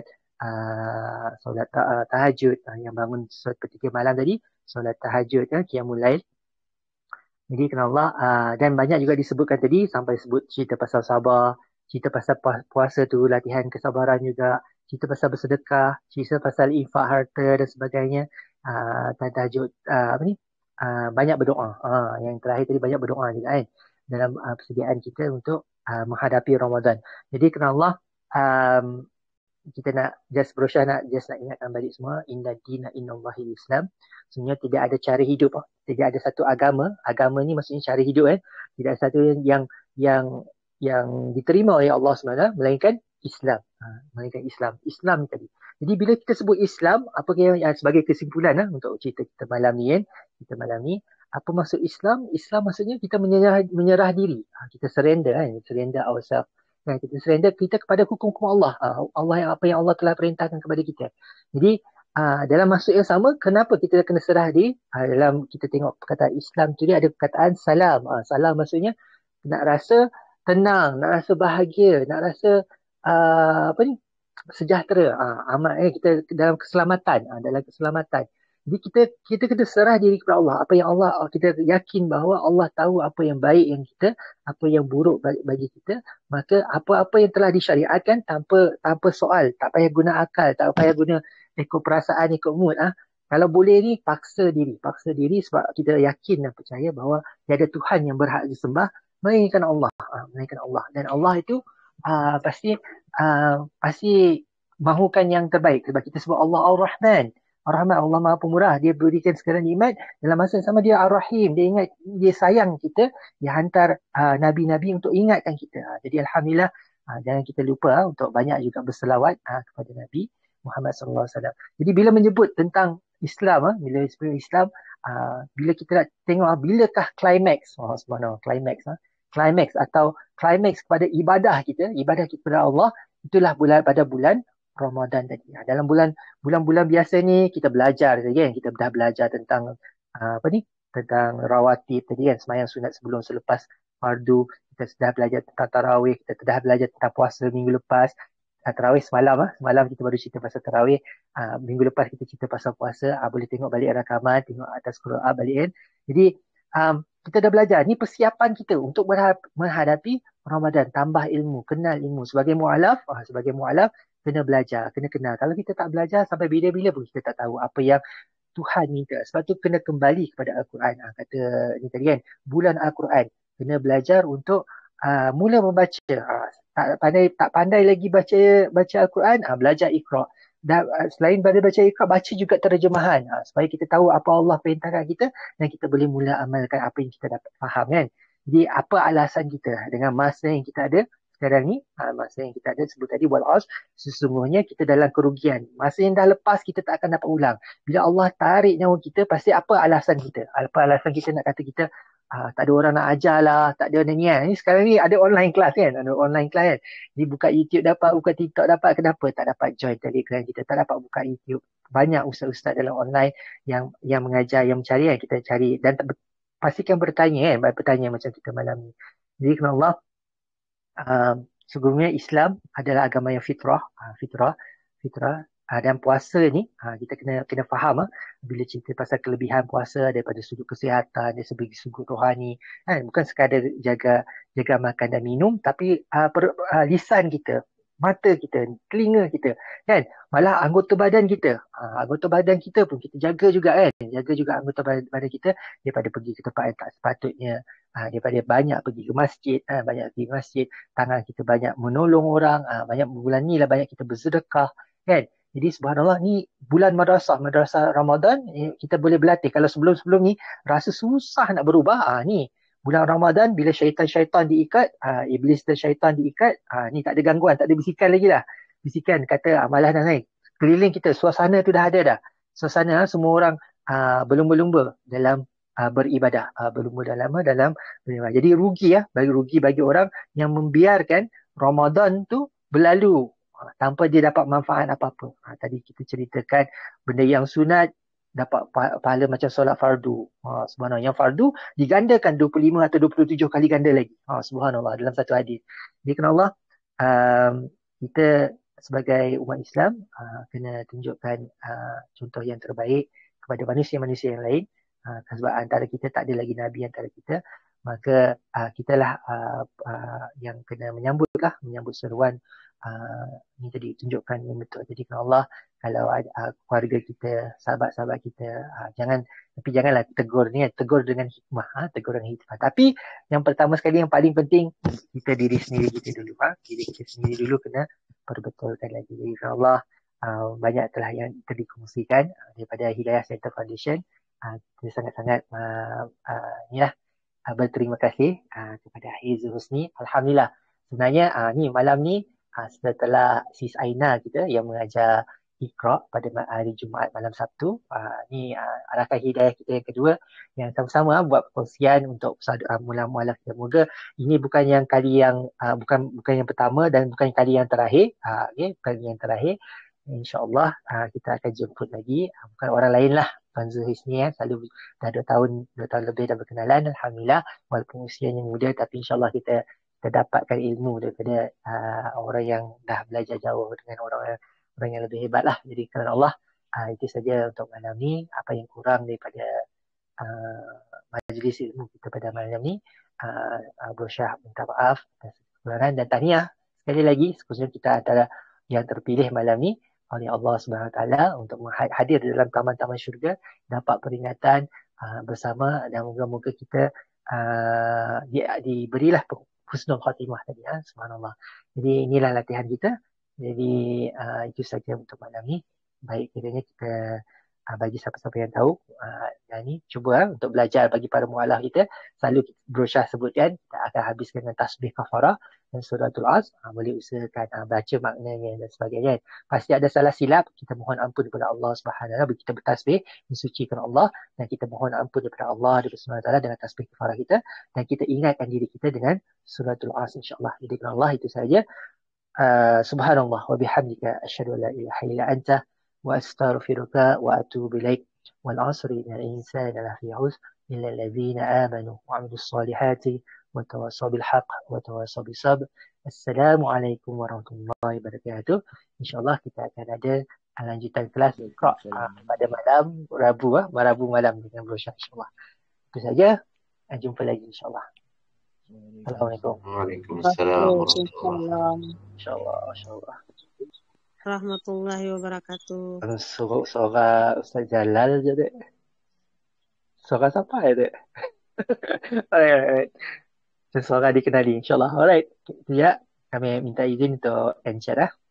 tahajud, yang bangun sepertiga malam tadi, solat tahajud, qiyamul lail. Jadi kerana Allah, dan banyak juga disebutkan tadi, sampai sebut cerita pasal sabar, cerita pasal puasa tu, latihan kesabaran juga, cerita pasal bersedekah, cerita pasal infak harta dan sebagainya, tahajud, banyak berdoa. Yang terakhir tadi banyak berdoa juga dalam persediaan kita untuk menghadapi Ramadan. Jadi kerana Allah, kita nak nak ingatkan balik semua, inna dina innallahi Islam. Sebenarnya tidak ada cara hidup, tidak ada satu agama ni maksudnya cara hidup tidak ada satu yang diterima oleh Allah SWT melainkan Islam. Islam tadi. Jadi bila kita sebut Islam, apa yang sebagai kesimpulan untuk cerita kita malam ni apa maksud Islam? Islam maksudnya kita menyerah diri. Kita surrender ourselves. Kita surrender kita kepada hukum-hukum Allah. Apa yang Allah telah perintahkan kepada kita. Jadi dalam maksud yang sama, kenapa kita kena serah diri? Dalam kita tengok perkataan Islam tu, dia ada perkataan salam. Salam maksudnya nak rasa tenang, nak rasa bahagia, nak rasa sejahtera. Kita dalam keselamatan. Jadi kita kena serah diri kepada Allah. Apa yang Allah, kita yakin bahawa Allah tahu apa yang baik yang kita, apa yang buruk bagi kita. Maka apa-apa yang telah disyariatkan tanpa soal, tak payah guna akal, tak payah guna ikut perasaan, ikut mood. Kalau boleh ni paksa diri sebab kita yakin dan percaya bahawa tiada Tuhan yang berhak disembah melainkan Allah. Dan Allah itu pasti mahukan yang terbaik sebab kita sebut Allah Ar-Rahman. Ar-Rahman, Allah Maha Pemurah. Dia berikan segala nikmat. Dalam masa yang sama dia Ar-Rahim. Dia sayang kita. Dia hantar Nabi-Nabi untuk ingatkan kita. Jadi Alhamdulillah, jangan kita lupa untuk banyak juga berselawat kepada Nabi Muhammad SAW. Jadi bila menyebut tentang Islam, bila sebut Islam, bila kita nak tengok bilakah climax, subhanallah, climax atau climax kepada ibadah kita kepada Allah, itulah pada bulan Ramadan tadi. Dalam bulan-bulan biasa ni kita belajar saja kan. Kita dah belajar tentang tentang rawatib tadi kan, sembahyang sunat sebelum selepas fardu. Kita sudah belajar tentang tarawih, kita sudah belajar tentang puasa minggu lepas. Tarawih semalam kita baru cerita pasal tarawih. Minggu lepas kita cerita pasal puasa. Boleh tengok balik rakaman, tengok atas scroll up balik kan. Jadi kita dah belajar. Ni persiapan kita untuk menghadapi Ramadan. Tambah ilmu, kenal ilmu. Sebagai mu'alaf kena belajar, kena kenal. Kalau kita tak belajar, sampai bila-bila pun kita tak tahu apa yang Tuhan minta. Sebab tu kena kembali kepada Al-Quran. Kata ni tadi kan, bulan Al-Quran. Kena belajar untuk mula membaca. Tak pandai lagi baca Al-Quran, belajar Iqra. Dan selain pada baca Iqra, baca juga terjemahan. Supaya kita tahu apa Allah perintahkan kita dan kita boleh mula amalkan apa yang kita dapat faham kan. Jadi apa alasan kita dengan masa yang kita ada sekarang ni, masa yang kita ada sebut tadi wal asr, sesungguhnya kita dalam kerugian. Masa yang dah lepas kita tak akan dapat ulang. Bila Allah tarik nyawa kita, pasti apa alasan kita? Apa alasan kita nak kata kita tak ada orang nak ajar lah, tak ada ni kan. Sekarang ni ada online class kan, Ni buka YouTube dapat, buka TikTok dapat, kenapa tak dapat join Telegram kita, tak dapat buka YouTube. Banyak ustaz-ustaz dalam online yang mengajar, yang mencari kan, kita cari dan pastikan bertanya macam kita malam ni. Jadi kerana Allah, sesungguhnya Islam adalah agama yang fitrah, dan puasa ni kita kena faham bila cerita pasal kelebihan puasa daripada sudut kesihatan, dari sudut rohani kan, bukan sekadar jaga makan dan minum, tapi lisan kita, mata kita, telinga kita kan, malah anggota badan kita pun kita jaga juga kan, jaga juga anggota badan kita daripada pergi ke tempat yang tak sepatutnya, daripada banyak pergi ke masjid, tangan kita banyak menolong orang, banyak bulan ni lah banyak kita bersedekah kan. Jadi subhanallah, ni bulan madrasah Ramadan, kita boleh berlatih. Kalau sebelum ni rasa susah nak berubah, ni bulan Ramadan bila syaitan diikat, iblis dan syaitan diikat, ni tak ada gangguan, tak ada bisikan lagi dah. Bisikan kata malah dah naik. Keliling kita, suasana tu dah ada dah. Suasana semua orang berlumba-lumba dalam beribadah, dalam beribadah. Jadi rugi bagi orang yang membiarkan Ramadan tu berlalu tanpa dia dapat manfaat apa-apa. Tadi kita ceritakan benda yang sunat dapat pahala macam solat fardu. Subhanallah, yang fardu digandakan 25 atau 27 kali ganda lagi. Subhanallah, dalam satu hadis. Jadi kerana Allah, kita sebagai umat Islam kena tunjukkan contoh yang terbaik kepada manusia-manusia yang lain. Sebab antara kita tak ada lagi Nabi antara kita, maka kitalah yang kena menyambut seruan ni tadi, tunjukkan yang betul. Jadi kerana Allah, kalau keluarga kita, sahabat-sahabat kita, janganlah tegur dengan hikmah, tapi yang pertama sekali, yang paling penting, kita diri sendiri kita dulu, diri kita sendiri dulu kena perbetulkan lagi. Jadi kerana Allah, banyak telah yang dikongsikan daripada Hidayah Center Foundation. Kita sangat-sangat berterima kasih kepada Aizul Husni. Alhamdulillah, sebenarnya ni malam ni setelah Sis Aina kita yang mengajar Iqra pada hari Jumaat malam Sabtu, ni Alakah Hidayah kita yang kedua yang sama-sama buat perkongsian untuk mula-mula kita. Moga ini bukan yang kali yang bukan yang pertama dan bukan kali yang terakhir, bukan yang terakhir. InsyaAllah kita akan jemput lagi, bukan orang lain lah, Tuan Zuhis ni selalu dah 2 tahun lebih dah berkenalan. Alhamdulillah, walaupun usianya muda, tapi insyaAllah kita dapatkan ilmu daripada orang yang dah belajar jauh dengan orang yang lebih hebat lah. Jadi kerana Allah, Itu saja untuk malam ni. Apa yang kurang daripada majlis ilmu kita pada malam ni, Bro Syah minta maaf atas kekurangan dan tahniah sekali lagi, sekiranya kita antara yang terpilih malam ni oleh Allah Subhanahu Wa Taala untuk hadir dalam taman-taman syurga, dapat peringatan bersama, dan moga-moga kita diberilah husnul khatimah tadi. Subhanallah. Jadi inilah latihan kita. Jadi itu saja untuk malam ni. Baik kiranya kita bagi siapa-siapa yang tahu, dan ni cuba untuk belajar bagi para mualaf kita. Selalu Bro Syah sebutkan kita akan habiskan dengan tasbih kafarah dan suratul As. Boleh usahakan baca maknanya dan sebagainya. Pasti ada salah silap, kita mohon ampun kepada Allah Subhanahu Wa Taala. Kita bertasbih mensucikan Allah, dan kita mohon ampun kepada Allah Subhanahu Wa Taala dengan tasbih kafarah kita, dan kita ingatkan diri kita dengan suratul As, insya-Allah. Jadi kerana Allah itu saja. Subhanallah wa bihamdika asyhadu an la ilaha illa anta wa astaghfiruka wa atubu ilaik. Wal 'asri innal insana lafi 'usr illa alladhina amanu wa 'amilus solihati wa tawassaw bil haqq wa tawassaw bis sabr. Assalamualaikum warahmatullahi wabarakatuh. Insya-Allah kita akan ada lanjutan kelas Iqra pada malam Rabu malam dengan Bro Syah, insya-Allah. Itu saja. Jumpa lagi insya-Allah. Assalamualaikum.
Waalaikumsalam warahmatullahi.
InsyaAllah.
Rahmatullahi wabarakatuh.
Suara Ustaz Jalal je dek. Suara siapa ya dek? Alright. Suara dikenali insyaAllah. Alright. Itu ya. Kami minta izin untuk end chat